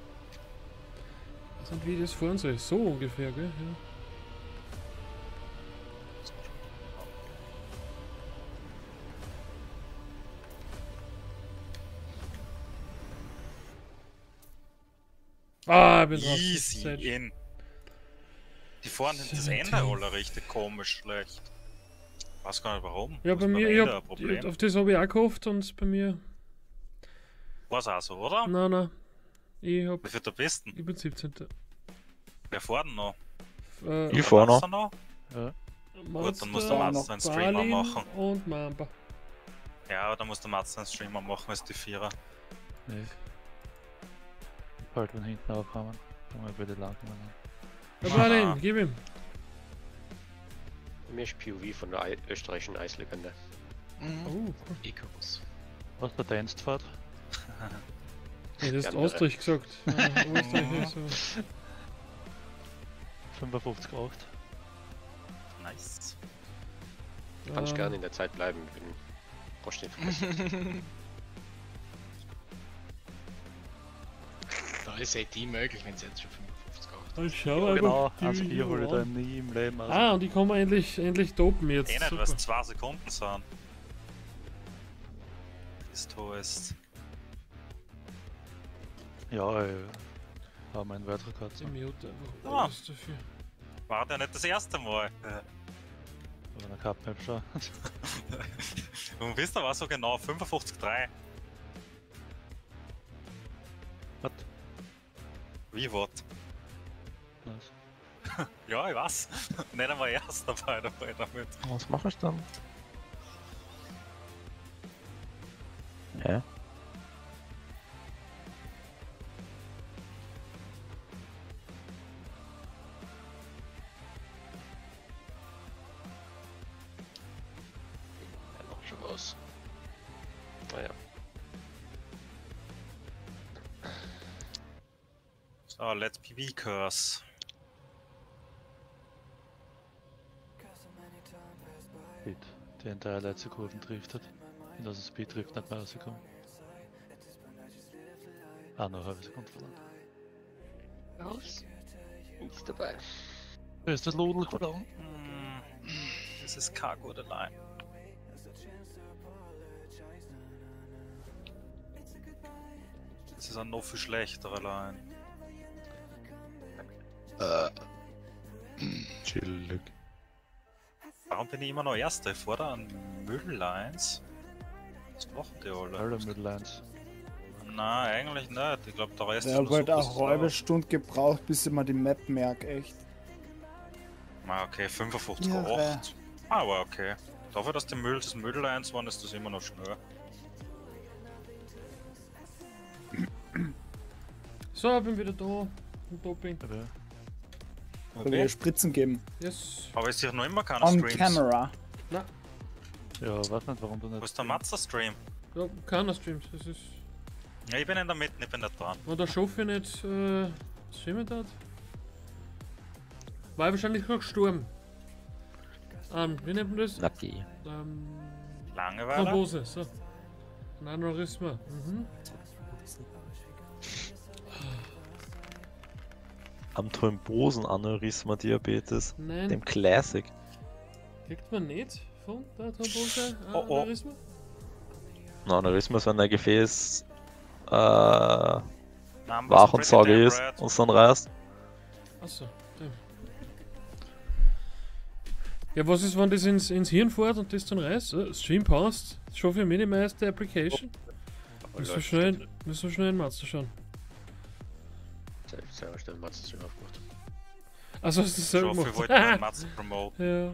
Was und wie das fahren soll. So ungefähr, gell? Ja. Ah, ich bin raus. Easy Zeit. in. Die fahren das 17. Ende alle richtig komisch schlecht. Weiß gar nicht warum. Ja, Was bei beim mir, Ende ich ein hab, Problem. auf das habe ich auch gehofft und bei mir. War's auch so, oder? Nein. Ich hab. Wie viel der Besten? Ich bin 17. Wer fährt denn noch? Ich fahr noch. Machst du noch? Ja. Gut, dann muss Monster, der Mats einen Streamer Balin machen. Und Mamba. Ja, dann muss der Mats einen Streamer machen als die Vierer. Nee. Bald wenn hinten aufkommen. Dann will ich lachen. Ja, Aha. Balin, gib ihm. Mir ist POV von der österreichischen Eislegende. Mhm. Oh, Icarus. Was der Dienst fährt? nee, das ist Andere. Österreich gesagt. Ja, Österreich ist so. 55,8. Nice. Kannst Ähm, gerne in der Zeit bleiben. Ich bin brauchst nicht vergessen. Da ist AT möglich, wenn sie jetzt schon 55 8. Dann schau Ja, einfach genau, die also Video hier hole ich da an. nie im Leben aus. Ah, und die kommen endlich dopen jetzt. Eh nicht, Super. weil es 2 Sekunden sind. Ist ist. Ja, ich habe meinen Weltrekord. Ich mute einfach Ah. alles dafür. War ja nicht das erste Mal. Bei einer Cup-Map schon. Und wisst ihr was so genau? 55,3. Was? Wie was? Was? Ja, ich weiß. Nicht einmal erster dabei damit. Was mache ich dann? Hä? Ja, noch schon was. Naja. So, let's PV Curse. Speed. Die entire letzte Kurven driftet. Und dass es Speed trifft, nicht mehr rausgekommen. Ah, noch eine halbe Sekunde verloren. Raus. Nichts dabei. Da ist das Ludel verloren. Das ist keine gute Line. Das ist eine noch viel schlechtere Line. Chillig. Warum bin ich immer noch Erster? Ich fordere an Mülllines. Was machen die alle? Alle Midlines. Nein, eigentlich nicht. Ich glaube, der Rest Der ist hat nur halt super auch eine halbe Stunde gebraucht, bis ich mir die Map merke, echt. Ah, okay, 55,8. Irre. Aber okay. Dafür, dass die das Mülllines waren, ist das immer noch schnell. So, ich bin wieder da. Im Doping. Aber Da will ich Spritzen geben. Yes. Aber ich sehe noch immer keine On Streams. camera. ja, weiß nicht, warum du nicht. Wo ist der Matzer-Stream? Ja, keiner streamt. Das ist. Ja, ich bin in der Mitte, ich bin nicht dran. Wenn der Schoffi nicht streamen hat. War er wahrscheinlich gerade gestorben. Wie nennt man das? Lucky. Ähm, Langeweile. Thrombose, so. Aneurysma. Mhm. Am Thrombosen-Aneurysma-Diabetes. Nein, Dem Classic. kriegt man nicht von der Thrombose Oh, oh. Aneurysma? Na, Aneurysma ist, wenn der Gefäß Numbers wach und pretty sauge damn ist red. und dann reißt. Achso, ja, was ist, wenn das ins Hirn fährt und das dann reißt? Stream passt. Schon für Minimize the Application. Müssen wir schnell in Mazda schauen. Selber schnell Matz schon aufgemacht. Also hast du das selber Trophy gemacht? wollte man Mats promoten. Ja.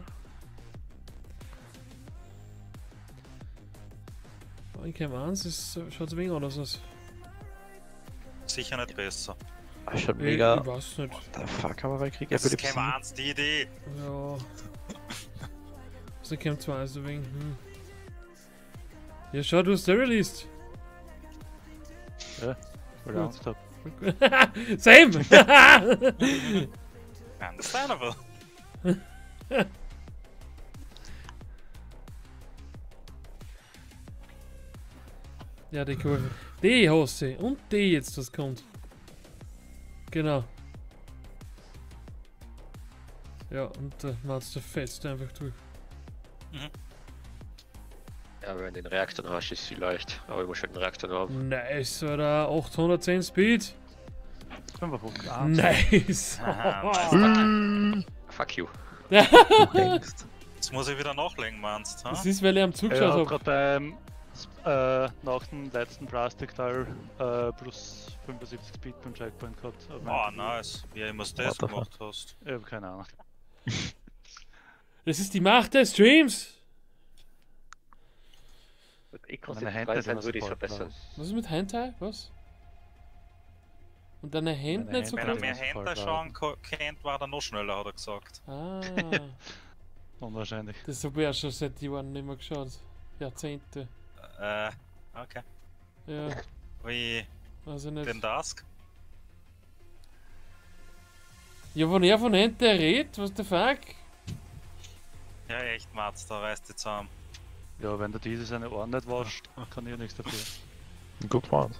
In Cam 1 schaut es wenig anders aus. Sicher nicht besser. Ah, schaut mega. Ich weiß nicht. Der Fuck, aber wer kriegt Das ist Epilepsie? Cam 1 die Idee. Ja. Also Cam 2 ist ein wenig. Ja, schau, du hast der released. Weil ich Gut. Angst hab. Same! Understandable. Ja, die Kurve. Die Hose und die jetzt, was kommt. Genau. Ja, und der Mazda fetzt einfach durch. Ja, wenn du den Reaktor hast, ist es vielleicht. Aber ich muss schon den Reaktor noch haben. Nice, oder 810 Speed. 55. Nice. Fuck you. Längst. Jetzt muss ich wieder nachlegen, meinst du? Das ist, weil ich am Zug Ich hab geschaut habe. gerade nach dem letzten Plastikteil plus 75 Speed beim Checkpoint gehabt. Oh, nice. Wie immer du das What the gemacht hast. Ich hab keine Ahnung. Das ist die Macht des Streams. Ich Meine kann Hände es sind würde ich sofort verbessern. Was ist mit Hentai? Was? Und deine Hände Meine nicht so Wenn er groß? mehr ist voll Hände klar. schauen kennt, war er noch schneller, hat er gesagt. Ah, Unwahrscheinlich. das habe ich ja schon seit Jahren nicht mehr geschaut. Jahrzehnte. Okay. Ja, Wie also nicht. den Dusk? Ja, wenn er von Hentai redet, was the fuck? Ja, echt, Mats, da reißt die zusammen. Ja, wenn du diese seine Ohren nicht wascht, kann ich ja nichts dafür. Gut gemacht.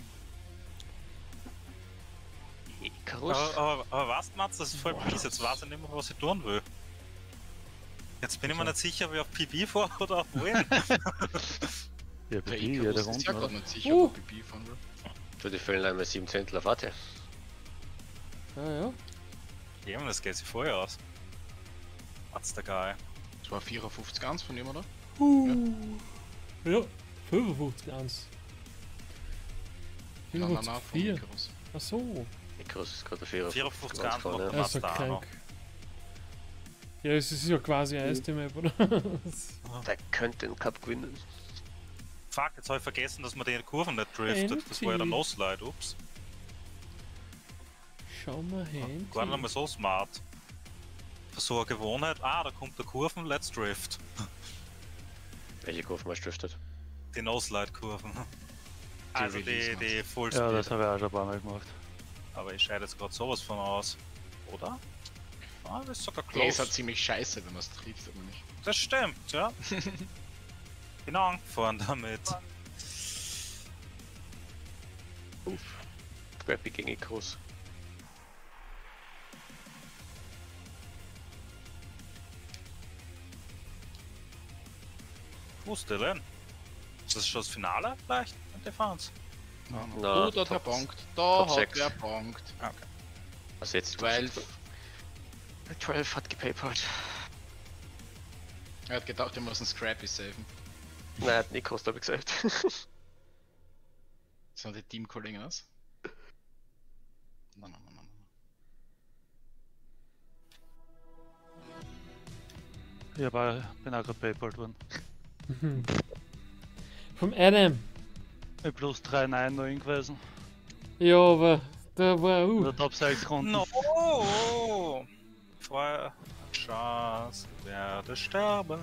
Icarus? Aber weißt du, Mats, das ist voll mies. Jetzt weiß ich nicht mehr, was ich tun will. Jetzt bin ich mir nicht sicher, ob ich auf PB fahre oder auf Win. Ja, Der bei dir, Icarus jeder ist ja Runde. gerade nicht sicher, ob er BB fahren will. Für die fehlen einmal 7 Zehntel auf Warte. Ja, ja. Eben, das geht sich vorher aus. Mats, der Geil. Das war 54 von ihm, oder? Ja, 55 1. Nein, von 4. Icarus. Achso, Icarus ist gerade 54 54 ganz Grad vorne. noch. er ist so Mazda auch noch. krank. Ja, es ist ja quasi eine Map, oder? Der könnte den Cup gewinnen. Fuck, jetzt habe ich vergessen, dass man die Kurven nicht driftet. Das war ja der No-Slide, ups. Schau mal hin. Gar nicht mehr so smart. Für so eine Gewohnheit. Ah, da kommt der Kurven, let's drift. Welche Kurve man driftet? Die No-Slide-Kurven. Also die Full Ja, das Speed. habe ich auch schon ein paar Mal gemacht. Aber ich scheide jetzt gerade sowas von aus. Oder? Ah, das ist sogar Der ist halt close. ziemlich scheiße, wenn man es trifft, aber nicht. Das stimmt, ja. Bin angefahren damit. Scrappy gegen Icarus. Wo ist der denn? Ist das schon das Finale vielleicht? Und der Fans? Na, Na, da hat er Top- Punkt. Da Top hat 6. er Punkt. Also jetzt 12. 12 hat gepaypalt. Er hat gedacht, er muss einen Scrappy saven. Nein, hat Nikos, hab ich gesagt. Sind die Teamkollegen aus? Nein. Ich bin auch gerade paypalt worden. Vom Adam. Ich plus 3,9 noch gewesen. Ja, aber da war In der Top 6 Runden. No! Vorher Chance, werde sterben.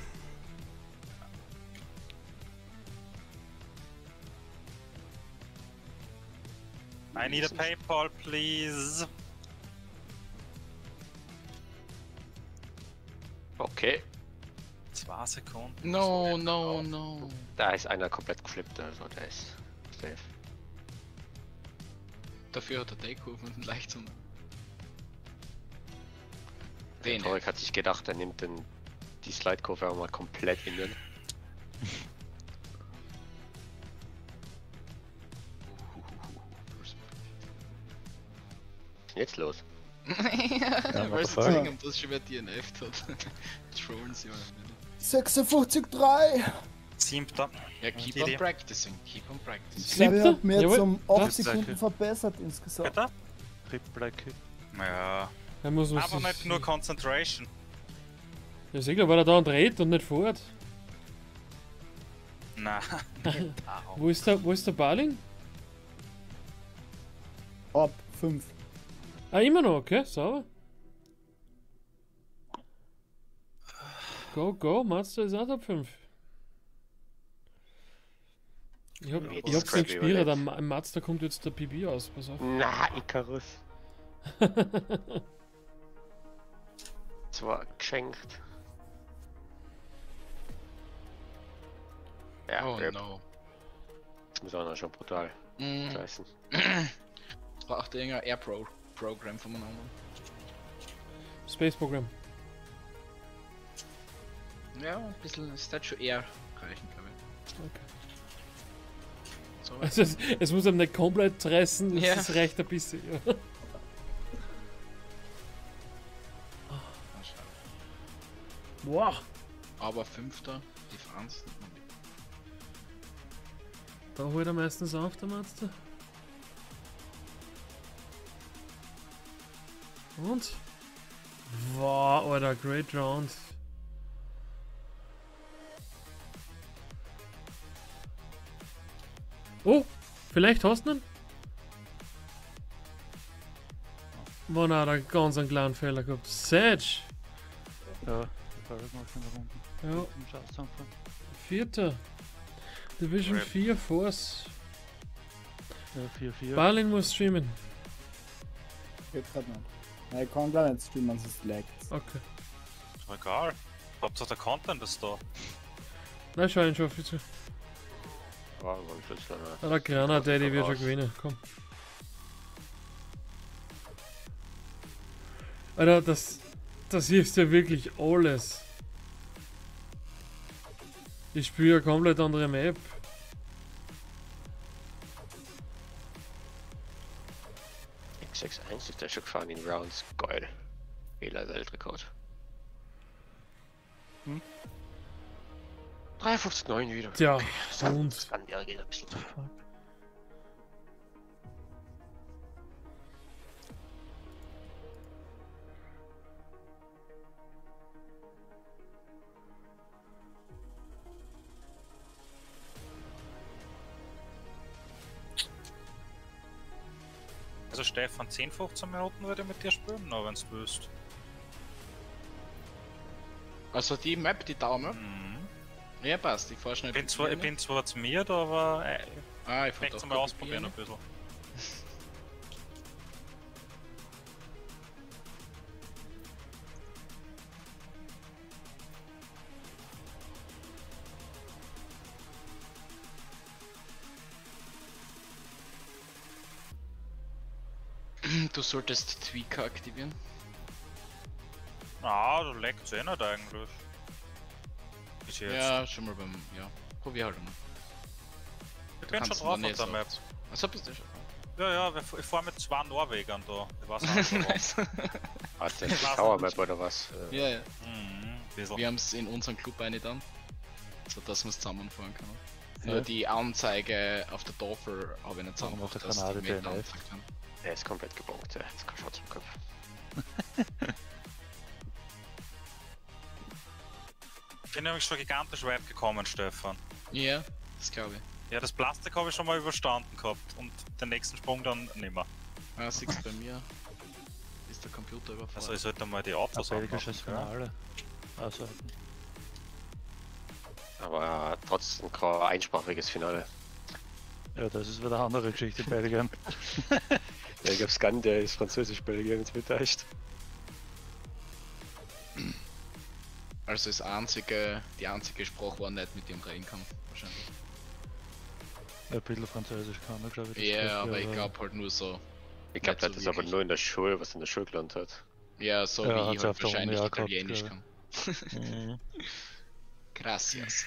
I need a PayPal, please. Okay. 2 Sekunden. No, no, no. Da ist einer komplett geflippt, also der ist safe. Dafür hat der Take-Kurve und leicht zum. Der Den. Torek hat sich gedacht, er nimmt die Slide-Kurve auch mal komplett innen. Was ist denn jetzt los? Weil sie fuck? zeigen, dass schon wer DNF hat. Trollen sie alle. 56,3. 7. Ja, keep Die on Idee. practicing, keep on practicing. Ich glaube, ich habe mir jetzt Jawohl. um 8 Das- Sekunden verbessert insgesamt. Bitte? Triple Kill. Ja. Er muss Aber nicht nur Concentration. Ja, sicher, weil er da und dreht und nicht fährt. Na. Wo ist der Balin? Ab 5. Ah, immer noch, okay, sauber. Go, Mazda ist auch Top 5. Ich hab's nicht gespielt, am Mazda kommt jetzt der PB aus, pass auf. Na, Icarus. Das war geschenkt. Ja, Oh Rip. no. Das muss auch noch schon brutal Mm. scheißen. Das braucht irgendein Air-Programm von einem anderen. Space Program. Ja, ein bisschen Statue Air reichen, glaube ich. Okay. So, Also es muss einem nicht komplett tressen, Ja. es reicht ein bisschen. Ja. Wow. aber 5. Differenz. Da holt er meistens auf, der Mazda. Und? Wow, Alter, great round. Oh, vielleicht hast du ihn? War hat er ganz einen kleinen Fehler gehabt. Sage! Ja, die Barrett macht in der Runde. Ja, Im Schatzanfang. 4. Division Rip. 4 Force. Ja, 4-4. Balin muss streamen. Geht grad nicht. Nein, ich kann gar nicht streamen, sonst laggt. Okay. Egal. Hauptsache der Content ist da. Na, schau ihn schon viel zu. Ja, aber ich will's dann Ah, der Grana Daddy wird schon raus. gewinnen, komm. Alter, das hilft ja wirklich alles. Ich spiele eine komplett andere Map. X61 ist der schon gefahren in Rounds. Geil. Fehler Weltrekord. 53,9 wieder. Tja, Das und kann ja geht ein bisschen. Also Stefan, 10, 15 Minuten würde ich mit dir spielen, noch wenn du willst. Also die Map, die Daumen. Mhm. Ja, passt. Ich fahr schnell. Ich bin zwar zu mir, aber ich fahr vielleicht doch mal ausprobieren ein bisschen. Du solltest Tweaker aktivieren. Ah, du leckst eh nicht eigentlich. Bis jetzt. Ja, schon mal beim. Ja, probier halt mal. ich bin schon kannst drauf noch auf der Map. Also bist du schon. Ja, ich fahr mit 2 Norwegern da. Ich weiß nicht warum. Nice. Hat der die Tower Map oder was? Ja, ja. Mhm, bisschen. Wir haben es in unserem Club eine dann, so dass wir es zusammenfahren können. Ja. Nur die Anzeige auf der Tafel habe ich nicht Warum zusammen hat der dass Kanadier die Meter DNF? angezeigt werden. Der ist komplett gebongt, ja. Jetzt kann Schatz im Kopf. Ich bin nämlich schon gigantisch weit gekommen, Stefan. Ja, das glaube ich. Ja, das Plastik habe ich schon mal überstanden gehabt und den nächsten Sprung dann nicht mehr. Ah, siehst du bei mir ist der Computer überfordert. Also ich sollte mal die Ein Autos belgisches anmachen, gell? Finale. Also, Aber trotzdem kein einsprachiges Finale. ja, das ist wieder eine andere Geschichte, Belgien. Ja, ich glaube, Scan, der ist Französisch-Belgien jetzt beteiligt. Also die einzige Sprache war nicht, mit dem reden kann, wahrscheinlich. Ein bisschen Französisch kann er, glaube ich. Ja, aber ich glaube halt nur so. Ich glaube, Nicht das ist so aber wirklich. nur in der Schule, was er in der Schule gelernt hat. Ja, so Ja, wie hat's ich halt auf der Uni wahrscheinlich auch gehabt, Italienisch ja. kann. Mhm. Gracias.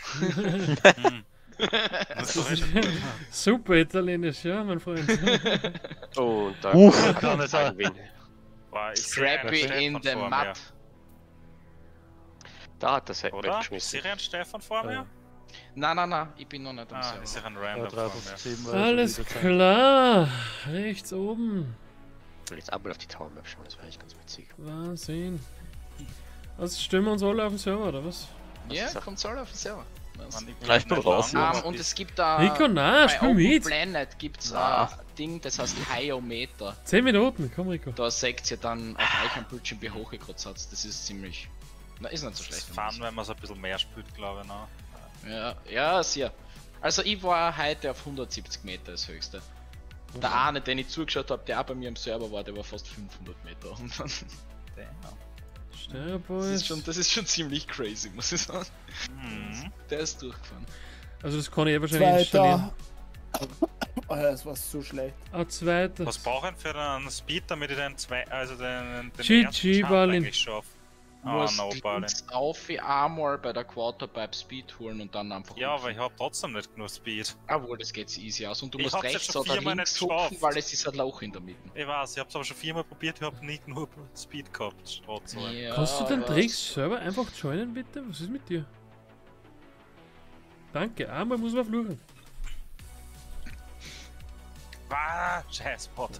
Das ist doch echt. Super Italienisch, ja, mein Freund. Und da Uff. kann es auch gewinnen. Boah, ich sehe einen Scrappy Stefan in the vor mir. mud. Da hat er sein Oder? weggeschmissen. Sehe ich einen Stefan vor mir? Nein, ich bin noch nicht am Ah, Server. ich sehe einen Ja, Random vor mir. 357 war Alles schon wieder Zeit. klar. Rechts oben. Ich will jetzt ab und auf die Tower Map schauen, das wäre echt ganz witzig. Wahnsinn. Was, stimmen wir uns alle auf den Server, oder was? Ja, ist das? kommt soll auf den Server. Nice. Mann, Ja, ich bin nicht raus, lang, ja. aber Und die- es gibt da Nico, na, bei spiel Open mit. Planet gibt's Na. ein Ding, das heißt Hyometer. 10 Minuten, komm Rico. Da seht ihr dann auf euch am Bildschirm, wie hoch ihr gerade seid. Das ist ziemlich... Na, ist nicht so Das schlecht. ist fun, wenn man es ein bisschen mehr spielt, glaube ich. Noch. Ja, sehr. Also ich war heute auf 170 Meter das höchste. Der eine, den ich zugeschaut habe, der auch bei mir im Server war, der war fast 500 Meter. Und dann, Steuerboys. das ist schon ziemlich crazy, muss ich sagen. Mhm. Der ist durchgefahren. Also das kann ich wahrscheinlich installieren. Zweiter. Oh ja, das war so schlecht. Ah, zweiter. Was brauche ich für einen Speed, damit ich den den GG, ersten Jump Balin. eigentlich schaffe? Du Ah, musst no, Balin. links auf einmal bei der Quarterpipe Speed holen und dann einfach. Ja, aber hupfen. ich habe trotzdem nicht genug Speed. Obwohl, das geht easy aus. Und du Ich musst hab's jetzt rechts schon oder viermal links nicht hupfen, geschafft. weil es ist ein Loch in der Mitte. Ich weiß, ich habe es aber schon 4-mal probiert, ich habe nicht nur Speed gehabt. Trotzdem. Ja, Kannst du den was? Tricks-Server einfach joinen, bitte? Was ist mit dir? Danke, einmal muss man fluchen. Ah, scheiß Potter.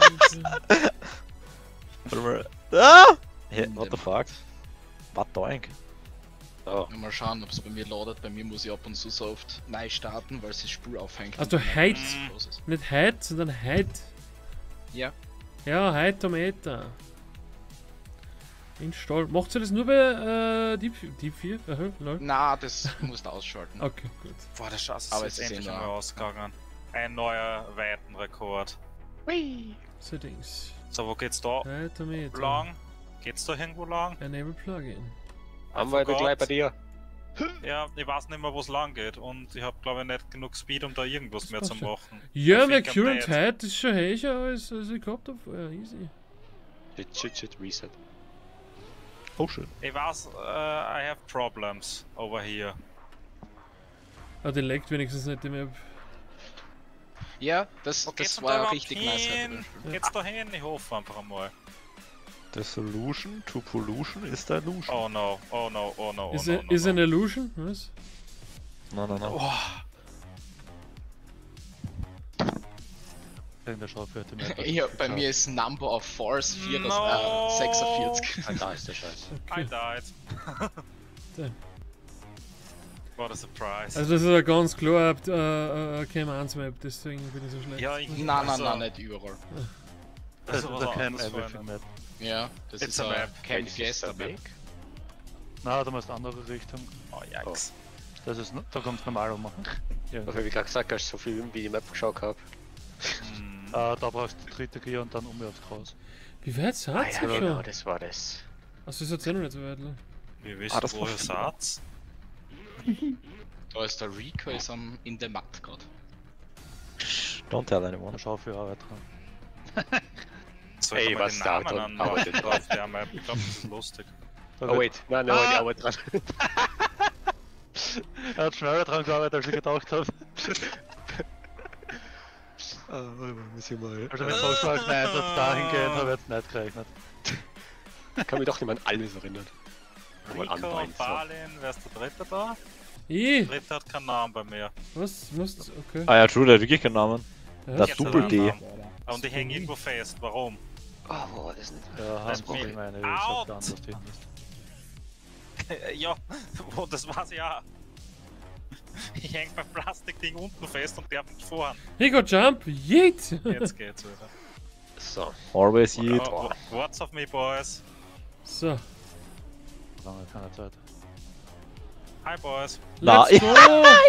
Warte mal. Ah! Hey, In what the dem- fuck? What doing? Oh, Ja, mal schauen, ob es bei mir ladet. Bei mir muss ich ab und zu so oft neu starten, weil es die Spur aufhängt. Also und heute? nichts los ist. Nicht heute, sondern heute. Ja. Ja, heute am Ether. Install. Macht ihr das nur bei Deep 4? Aha, lol. Na, das musst du ausschalten. Okay, gut. Boah, der Schatz ist Aber jetzt es ist endlich eh einmal nah. ausgegangen. Ein neuer Weitenrekord. Settings. So, wo geht's da Heute am Ether. lang? Geht's da irgendwo lang? Enable Plugin. haben wir wieder gleich bei dir. Ja, ich weiß nicht mehr, wo es lang geht und ich habe glaube ich nicht genug Speed, um da irgendwas mehr zu passt schon. machen. Ja, I mein think I'm Current dead. Height ist schon höher als ich gehabt habe. Ja, easy. Shit, reset. Oh shit. Ich weiß, I have problems over here. Ah, die leckt wenigstens nicht die Map. Ja, das, Wo geht's das denn war da richtig nice. heute hin? beim Spielen. Geht's da hin? Ich hoffe einfach einmal. The solution to pollution is the illusion. Oh no, oh no, oh no, oh Is no, it no, is no. an illusion? Was? No, no, no. Oh, Der Schaufel hätte mehr. Ja, bei mir ist Number of Force 4, No. 46. Ah, da ist der Scheiß. I died. Da. What a surprise. Also das ist eine ganz klar Cam1 Map, deswegen bin ich so schlecht. Ja, ich, Nein, nicht überall. Das ist Der was Cam anderes Everything vorhin. Map. Ja, das It's ist a ein map. Can't Ist Guess der Map. Weg? Na, du musst andere Richtung. Oh, yikes. Das ist, da kommst du normal rum. Ja. Aber wie gerade gesagt hast, so viel wie die Map geschaut habe. Hm. Da brauchst du dritte Gear und dann aufs Kreuz. Wie weit seid Ah ihr ja, schon? genau, das war das. Also ist jetzt noch nicht so weit. Ne? Wie wisst Ah, ihr, das wo war ihr schon seid? Da ist der Rico ist am in der Matt gerade. Shh, don't tell anyone. Der Schaufel Arbeit dran. Soll ich Ey, mal was die da Namen dran an arbeitet auf der Map? Ich glaube, das ist lustig. Da Oh wird- wait, nein, nein, die Arbeit dran. Er hat schneller dran gearbeitet, als ich gedacht habe. Muss ich mal. Also mit vorgeschlagenen Einsatz dahin gehen, habe ich jetzt nicht gerechnet. Kann mich doch nicht mehr an alles erinnern. Mal Rico anbrennen, und so. Balin, wer ist der Dritte da? Ich? Der Dritte hat keinen Namen bei mir. Was? Okay. Ah ja, true, der hat wirklich keinen Namen. Ja, Das Jetzt hat er Doppel-D. einen Namen. Und ich hänge irgendwo fest. Warum? Oh, wo war das nicht? Ja, Das haben sie mich meine, ich out. sag da anders hin ist. Ja, oh, das war's ja. Ich häng beim Plastikding unten fest und der nicht vorn. Rico, jump! Yeet! Jetzt geht's wieder. So. Always yeet. Oh, what's of me, boys? So, Lange keine Zeit. Hi, boys. Na, let's go!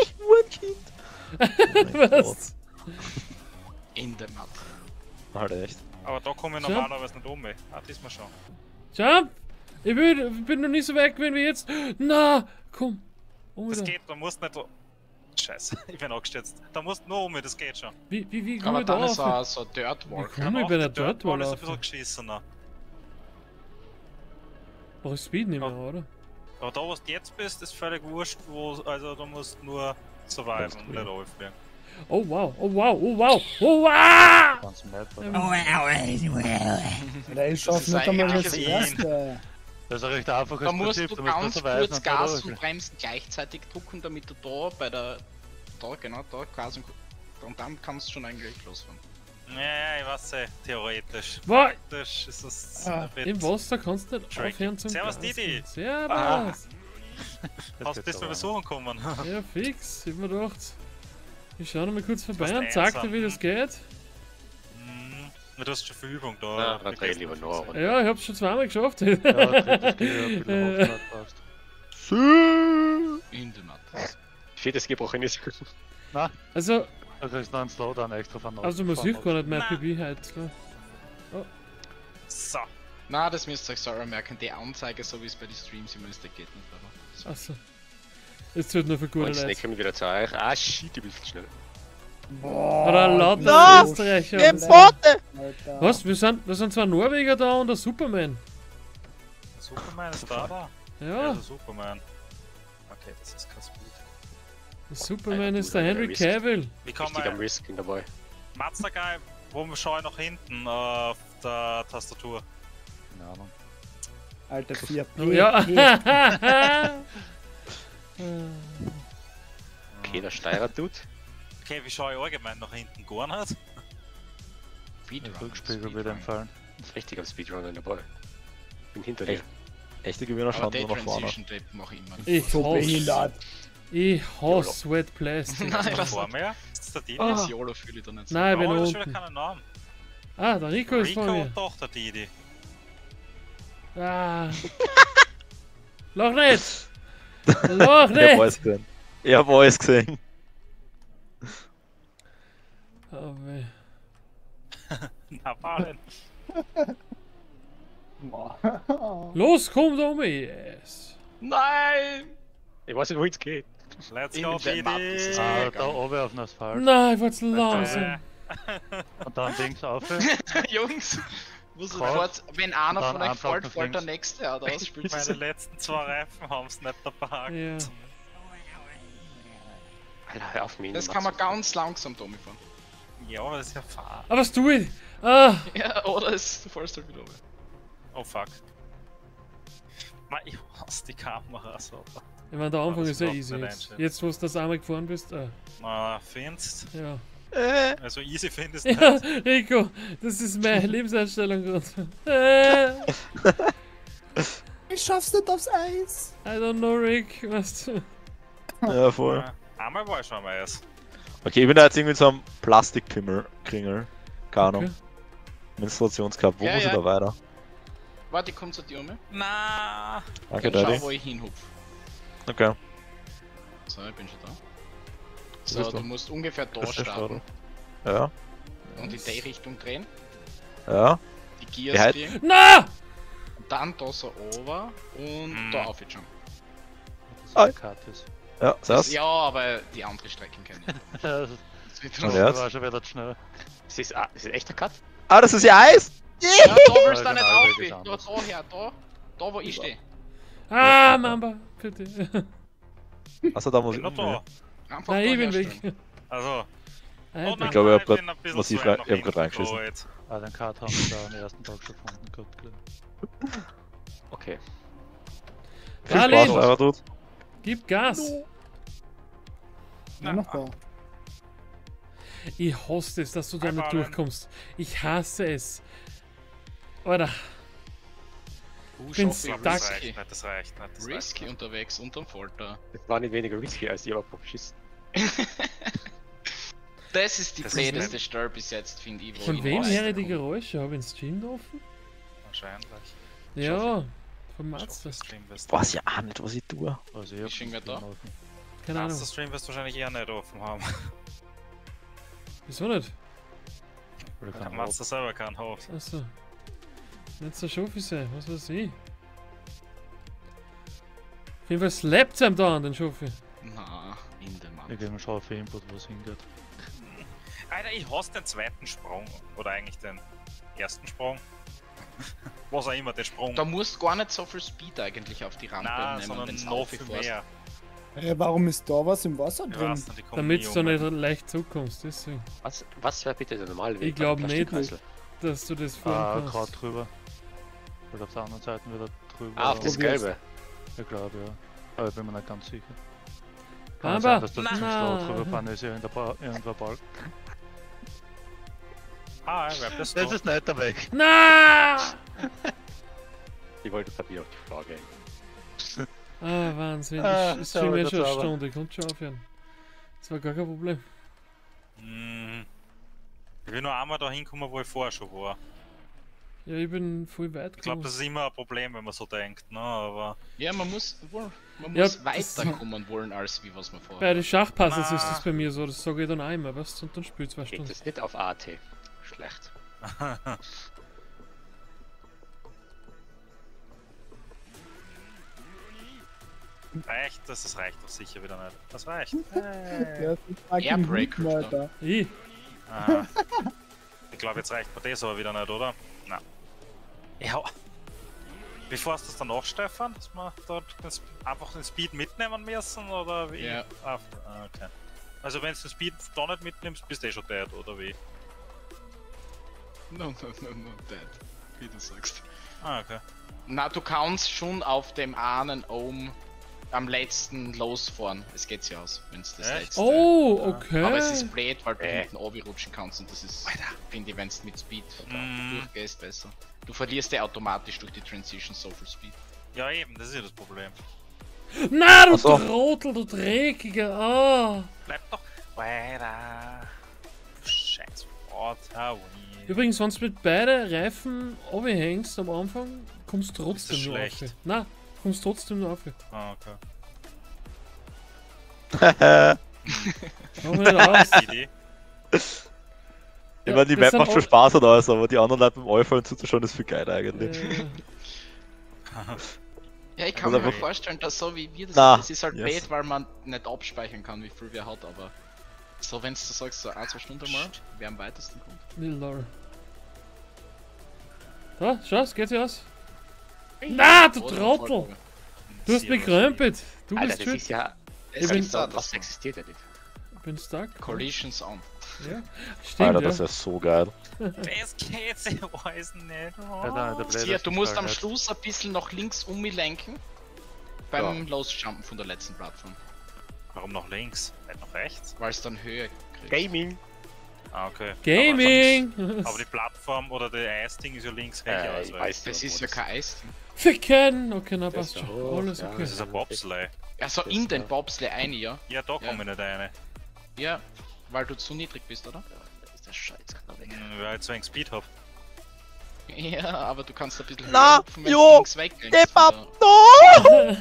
Was? In der Matt. Halt echt. Aber da komme ich Jump. normalerweise nicht um. Ah, diesmal schon. Jump! Ich bin noch nicht so weit gewesen wie jetzt. Na, komm. Das geht, da musst nicht. Scheiße, ich bin angestürzt. Da musst du nur um, das geht schon. Wie komm Aber ich da dann ist auf? so ein Dirt Wall. Wie komm ich bei der Dirt Wall ist ein auf? bisschen geschissener. Brauch ich Speed nicht mehr, oder? Aber da, wo du jetzt bist, ist völlig wurscht, also du musst nur surviven und nicht aufbringen. Oh wow, oh wow, oh wow, oh wow! Ganz Map, oder? Alter, ich schaff ist nicht einmal eigentlich das ein- erste. Das ist ein recht einfaches Da musst Prinzip, du musst ganz surviven kurz und Gas nicht und Bremsen gleichzeitig drücken, damit du da bei der. Da, genau, da Gas und dann kannst du schon eigentlich losfahren. Ja, ich weiß theoretisch. Was? Das ist das Ah, ein bisschen- Im Wasser kannst du nicht Tricky. aufhören zum Servus, Gasen. Didi. Servus! Das Hast geht bist du aber. besuchen gekommen? Ja, fix. Ich hab mir gedacht, ich schau noch mal kurz vorbei hast und zeig dir, einsam. wie das geht. Du hast schon viel Übung da. Na, dann dreh ich lieber noch. Ja, ich hab's schon zweimal geschafft. Ja, krieg ein bisschen Hochzeit brauchst. In der Matrix. Viertes gebrochen ist. Also, Da kriegst du noch einen Slowdown extra von man sieht gar nicht mehr Nein. PB heute. Ne? So. Na, das müsst ihr euch selber merken. Die Anzeige, so wie es bei den Streams immer ist, der geht nicht. Aber so. Achso. Jetzt wird nur für gute Und Leute. jetzt kommen wir wieder zu euch. Ah, shit, ich bin viel schneller. Boah, Oder ein lauter Na! Österreicher. Im Bote! Alter. Was? Wir sind zwei Norweger da und ein Superman. Superman ist da. Ja, Also Superman. Okay, das ist kein Speed. der Superman Alter, ist du, der Alter, Henry Risk. Cavill. Wie kann Richtig am man Risking dabei. Mazda-Guy, wo schaue ich nach hinten auf der Tastatur? Keine Ahnung. Alter 4 Ja. Okay, der Steirer tut. Okay, wie schaue ich allgemein nach hinten? Gar nicht. Der Speedrun, Rückspiegel wird Speedrun. empfallen. Richtig am Speedrunner dabei. Bin hinter dir. Echt? Echte Gewinner Aber schauen der nur nach vorne. Transition Tape mach ich immer. Ich So hasse, behindert. ich hasse Wet Plastic. Nein, Ist was vor mir? Ist das der Didi? Ah. Das YOLO fühle ich da nicht so. Nein, ich bin Oh, das ist unten. wieder keinen Namen. Ah, der Rico ist vor Rico mir. und doch der Didi. Ah. Lach nicht! Lach Ich hab alles nicht! gesehen. Ich hab alles gesehen. Oh, weh. Na, Baren. Boah. Los, komm da um! Yes! Nein! Ich weiß nicht, wo es geht. Let's In go, der Matrix Didi. ist Ah, Ja, da oben auf den Asphalt. Nein, ich war zu langsam. Und dann links auf. Jungs! Wo Krass. sofort, wenn einer Dann von euch einfach fällt, nach fällt der links. nächste oder was spielt Meine letzten zwei Reifen haben es nicht dabei. Ja. Alter, hör auf mich. Das kann man ganz langsam Tommy fahren. Ja, aber das ist ja Fahr. Aber was tue ich? Ah! Ja, oder es fällst halt wieder runter. Oh fuck. Mann, ich hasse die Kamera so. Ich meine, der Anfang das ist ja braucht easy nicht jetzt. einschätzen. Jetzt, wo du das einmal gefahren bist. Ah, Na, findest? ja. Also easy findest Ja, nicht. Rico, das ist meine Lebenseinstellung gerade. Ich schaff's nicht aufs Eis. I don't know, Rick. Weißt du? Ja, voll. Ja, einmal war ich schon mal erst. Okay, ich bin da jetzt irgendwie so am Plastikpimmel-Kringel. Keine Ahnung. Okay. Menstruationscup, wo Ja, muss ich ja. da weiter? Warte, ich komm zu dir um. Na, Danke, Schau, Daddy. wo ich hinhupf. Okay. So, ich bin schon da. bist So, du? du musst ungefähr da Das ist der starten Ja, und in die Richtung drehen. ja. Die Wie Gears heißt- legen. Na! Und dann da so over und Hm. da auf jetzt schon. Ah. Das ist Katis. Ja, Das, das. ja, aber die andere Strecken kenne ich. Das Das wird Und noch- ja? war schon wieder zu schnell. Ist das ein echter Cut? Ah, das ist ja Eis! Ja, da willst du Ja, nicht genau, auf. das ist Da, anders. daher, da wo ich stehe. Ah, Mamba, bitte. Achso, da muss bin ich. noch da. Einfach Nein, ich da bin herstellen. weg. Also, Alter. Ich glaube, ich hab grad bin ein bisschen massiv zu weit rein- nach ich hab grad hinten reingeschissen. gerollt. Ah, den Cut haben wir da am ersten Tag schon gefunden gehabt, glaub Okay. Viel Darlene. Spaß, euer Dude. Gib Gas. Nur noch da. Ich hasse es, dass du da nicht Einmal. durchkommst. Ich hasse es. Alter, Ich bin Ich glaub, stuck. das reicht nicht, das reicht nicht. Das reicht Risky unterwegs unterm Folter. Das war nicht weniger risky als ich aber beschissen. Das ist die Das ist blödeste nicht- Stelle bis jetzt, finde ich. Wo von ich wem noch her die weiterkomme. Geräusche? Habe ich ins Stream offen? Wahrscheinlich. Ja, vom Ich hoffe, Mazda. Stream wirst Weiß ja auch nicht, was ich tue. ich. Also ich hab Ist schon den da? Stream offen. Keine Ahnung. Mazda Stream wirst du wahrscheinlich eher nicht offen haben. Wieso nicht? Weil ich Mazda selber keinen Hof. Achso. Nicht so schuffi sein, was weiß ich. Auf jeden Fall slappt es ihm da an, den Schoffi. Na, in dem Mann. Ich gebe mir schon auf Input, wo es hingeht. Alter, ich hasse den zweiten Sprung. Oder eigentlich den ersten Sprung. Was auch immer, der Sprung. Da musst gar nicht so viel Speed eigentlich auf die Rampe Nein, nehmen, sondern wenn's noch viel aufgefährst. mehr. Warum ist da was im Wasser Ich drin? weiß nicht, ich komm Damit nie du um. nicht leicht zukommst, deswegen. Was wäre bitte der normale Weg? Ich glaub beim nicht. Plastikkreisel? Dass du das fahren Gerade kannst. drüber. Oder auf der anderen Seite wieder drüber. Ah, auf das Probier's. Gelbe. Ich glaube, ja. Aber ich bin mir nicht ganz sicher. Kann Aber, sein, dass das zum na. Schlau drüber fahren ist, irgendein Ball. Ah, ich bleib das Das da. ist nicht der Weg. Na! Ich wollte bei mir auf die Frage hängen. Ah, Wahnsinn. Ah, Ich schau streame mal, ja schon das eine aber. Stunde. Ich konnte schon aufhören. Das war gar kein Problem. Ich will nur einmal da hinkommen, wo ich vorher schon war. Ja, ich bin voll weit Ich glaube, gekommen. das ist immer ein Problem, wenn man so denkt, ne? Aber. Ja, man muss Ja, das- weiterkommen wollen, als wie was man vorhat. Bei den Schachpasses Ah. ist das bei mir so, das sage ich dann einmal, weißt du, und dann spielt 2 Geht Stunden. das nicht auf AT? Schlecht. Reicht das? Das reicht doch sicher wieder nicht. Das reicht. Ja, das ist fucking Airbreaker Hüten, dann. Alter. Ich? Ah. Ich glaube, jetzt reicht mir das aber wieder nicht, oder? Nein. Ja. Wie fährst du das dann noch, Stefan? Dass wir dort einfach den Speed mitnehmen müssen, oder wie? Ja. Ah, okay. Also wenn du den Speed da nicht mitnimmst, bist du eh schon dead, oder wie? No, Dad. Wie du sagst. Ah, okay. Na, du kannst schon auf dem einen oben am letzten losfahren. Es geht ja aus, wenn es das Echt? letzte. Oh, okay. Aber es ist blöd, weil du hinten rutschen kannst und das ist, finde ich, wenn du mit Speed da Mm. durchgehst, besser. Du verlierst ja automatisch durch die Transition so viel Speed. Ja eben, das ist ja das Problem. Na, du Ach so. Trottel, du Dreckiger. Ah. Bleib doch weiter. Scheiß Wort, Hawaii. Übrigens, wenn du mit beiden Reifen runterhängst am Anfang, kommst du trotzdem Ist das nur schlecht? auf. Nein, kommst trotzdem nur auf. Ah, okay. Mach mir nicht aus. Die Idee. Ich meine, die das Map sind macht schon auch- Spaß und alles, aber die anderen Leute beim Allfallen zuzuschauen ist viel geiler eigentlich. Ja, ich kann Also mir einfach- vorstellen, dass so wie wir das Na, es ist halt yes. blöd, weil man nicht abspeichern kann, wie viel wer hat, aber so wenn du sagst, so 1-2 Stunden mal, wer am weitesten kommt. Little Lol. Da, schau, es geht sich aus. Na, du Oder Trottel! Volltreffer. Du hast mich gerömpelt. Du Alter, bist das schuld. ist ja. Es Ich bin gibt da Was das existiert ja nicht? Ich bin stuck. Collisions on. Ja. Stimmt, Alter, ja. das ist so geil. Das geht sich alles nicht. Alter, der Hier, du musst am Schluss. Schluss ein bisschen nach links lenken. Beim Losjumpen von der letzten Plattform. Warum noch links? Nicht noch rechts? Weil es dann Höhe kriegt. Gaming! Ah, okay. Gaming! Aber die Plattform oder der Eisding ist ja links rechts. Ich Also. weiß Das nicht, ist wo ja kein Eis. Ficken! Okay, na passt ist schon. da hoch, Alles ja. okay. Das ist ein Bobsleigh. Also in den Bobsleigh ein, ja? Ja, da komme ich nicht rein. Ja, weil du zu niedrig bist, oder? Das ist der Scheißknabe. Weil ich zu wenig Speed hab. Ja, aber du kannst ein bisschen Na, höher hupfen, wenn jo, du links weglenkst. Step up! von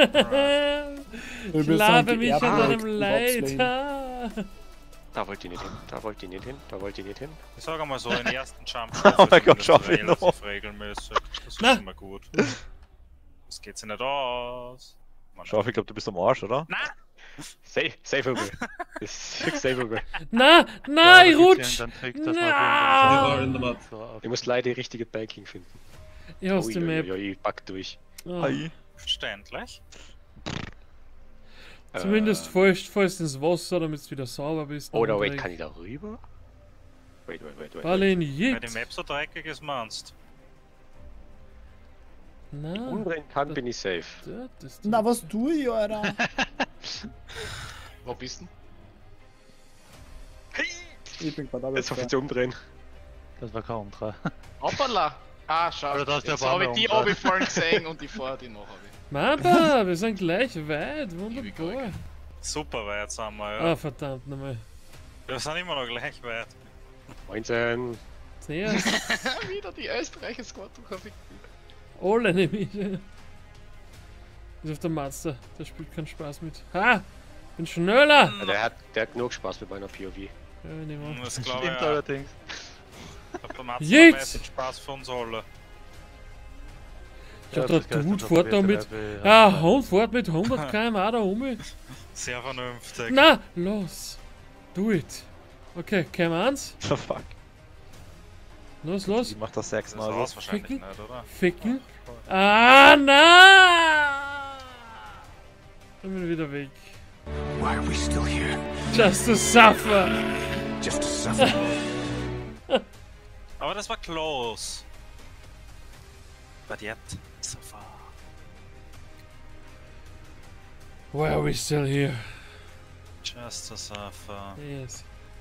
Ich Wir labe sind mich an geerbt deinem mit Leid. Bobsleigh. Ah. Da wollt ihr nicht hin, da wollt ihr nicht hin, da wollt ihr nicht hin. Ich sag einmal so, den ersten Jump. Oh mein Gott, schau ihn noch. relativ regelmäßig. Das ist Na. schon mal gut. Das geht sich nicht aus. Mann, Schau, ich glaube, du bist am Arsch, oder? Na! Savable. Das ist fix savable. Na, na, ich rutsch! Na! Ich muss leider die richtige Banking finden. Ich hasse die Map. Ich pack durch. Ah. Ai. Verständlich. Zumindest fällst ins Wasser, damit du wieder sauber bist. Oder wait, kann ich da rüber? Wait. Ballen Weil Jit! die Map so dreckig ist, meinst Na, Umdrehen kann, bin ich safe. dort ist Na, was tue ich, Alter? Wo bist du? Ich bin gerade Jetzt hoffe ich zu umdrehen. Das war kaum 3. Hoppala! Ah, schau, Alter, da ist der jetzt habe ich Baum die da. Obi vorhin gesehen und die vor die noch habe ich. Mama, wir sind gleich weit. Ewig Wunderbar. du? Super weit sind wir, ja. Ah, verdammt nochmal. Wir sind immer noch gleich weit. 19. Näher. Wieder die Österreicher Squad durch. Alle nämlich. Ist auf der Mazda. Der spielt keinen Spaß mit. Ha! Bin schneller! Ja, der hat genug Spaß mit meiner POV. Ja, nehmen wir. Das glaube ich Stimmt ja. allerdings. Ich glaub, der Matze Jetzt! hat meistens Spaß für uns alle. Ich dachte, der Dude fährt da mit. Ja, Hund fährt mit 100 km/h da um. Sehr vernünftig. Na, los. Do it. Okay, Cam 1. Fuck. Los, los. Die macht das 6 Das Mal war's so. wahrscheinlich Ficken. nicht, oder? Ficken. Ah, na! Ich bin wieder weg. Why are we still here? Just to suffer. Just to suffer? Aber das war close. But yet, so far. Why are we still here? Just to suffer. Yes.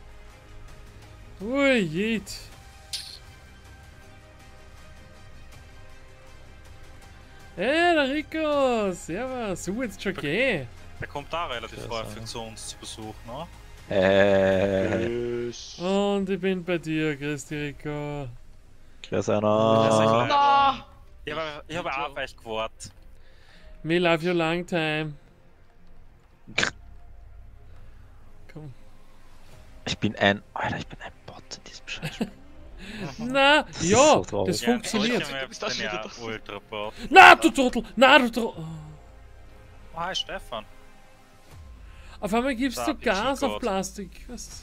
Ui, jeet. Hey, der Rico! Servus! Du jetzt schon gehen? Der kommt da relativ Ja, häufig so. zu uns zu Besuch, ne? Tschüss. Und ich bin bei dir, Christi Rico. Grüß Ja, einer. sicher. Na! Ich habe auch auf euch gewartet. Me love you long time. Komm. Ich bin ein. Alter, ich bin ein Bot in diesem Scheiß. Na, ist ja, so traurig. das funktioniert. Ich bist das bin ja wieder da. ultra bot. Na, du Trottel! Na, du Trottel! Oh, hi Stefan. Auf einmal gibst Da du hab ich Gas schon auf gehört. Plastik. Was?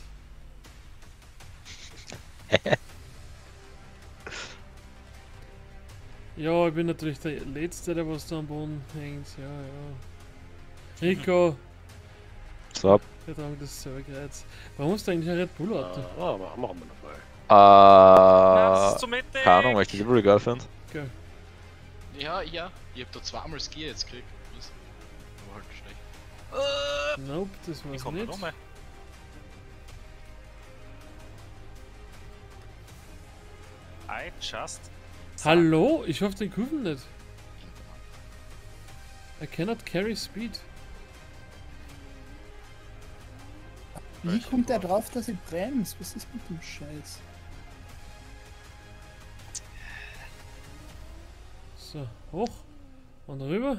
Ja, ich bin natürlich der Letzte, der was da am Boden hängt. Ja, ja. Rico, So. wir tragen das Zergreiz. Warum hast du eigentlich ein Red Bull Auto? Machen wir nochmal. Lass zum Mittag. Keine Ahnung, weil ich das übel geil finde. Geil. Ja, ja. Ich hab da zweimal Skier jetzt gekriegt. Was? Aber halt schlecht. Nope, das Ich war's komm nicht. nicht um. I just. Hallo? Ich hoffe, den Kurven nicht. I cannot carry speed. Wie kommt der drauf, dass ich bremse? Was ist mit dem Scheiß? So, hoch und rüber.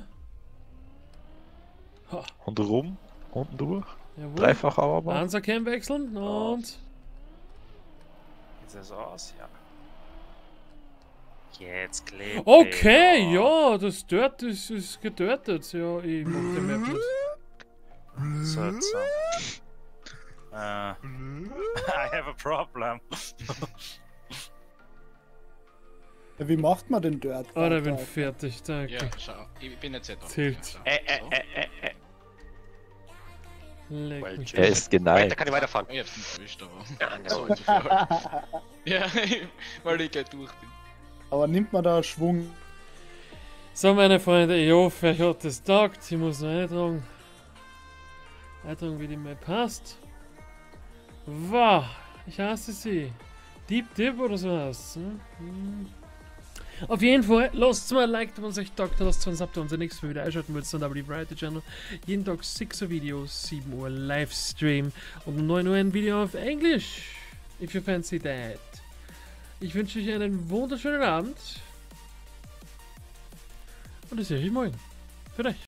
Ha, Und rum, unten durch. jawohl. Dreifach aber. Ansa Cam wechseln und. Sieht das aus? Ja. Jetzt klebt. Okay, ja, das Dirt ist getötet. Ja, ich mach den Map nicht. So. I have a problem. Ja, wie macht man den Dirt? Ah, ich bin fertig, danke. Ja, schau. Ich bin jetzt da. Zählt. Schau. Leck mich. Er ist Da geneigt. kann ich weiterfahren. Ich hab's nicht erwischt, aber. Ja, ne. So, ja, weil ich gleich durch bin. Aber nimmt man da Schwung? So, meine Freunde, ich hoffe, euch hat das taugt. Ich muss noch eintragen. Eintragen, wie die Map passt. Wow, ich hasse sie. Deep Dip oder so heißt Auf jeden Fall, lasst mal ein Like, wenn es euch taugt, lasst uns ab, wenn ihr nächstes Mal wieder einschalten wollt, dann aber die Variety Channel. Jeden Tag 6 Uhr Videos, 7 Uhr Livestream und um 9 Uhr ein Video auf Englisch. If you fancy that. Ich wünsche euch einen wunderschönen Abend. Und ich sehe euch morgen. Für euch.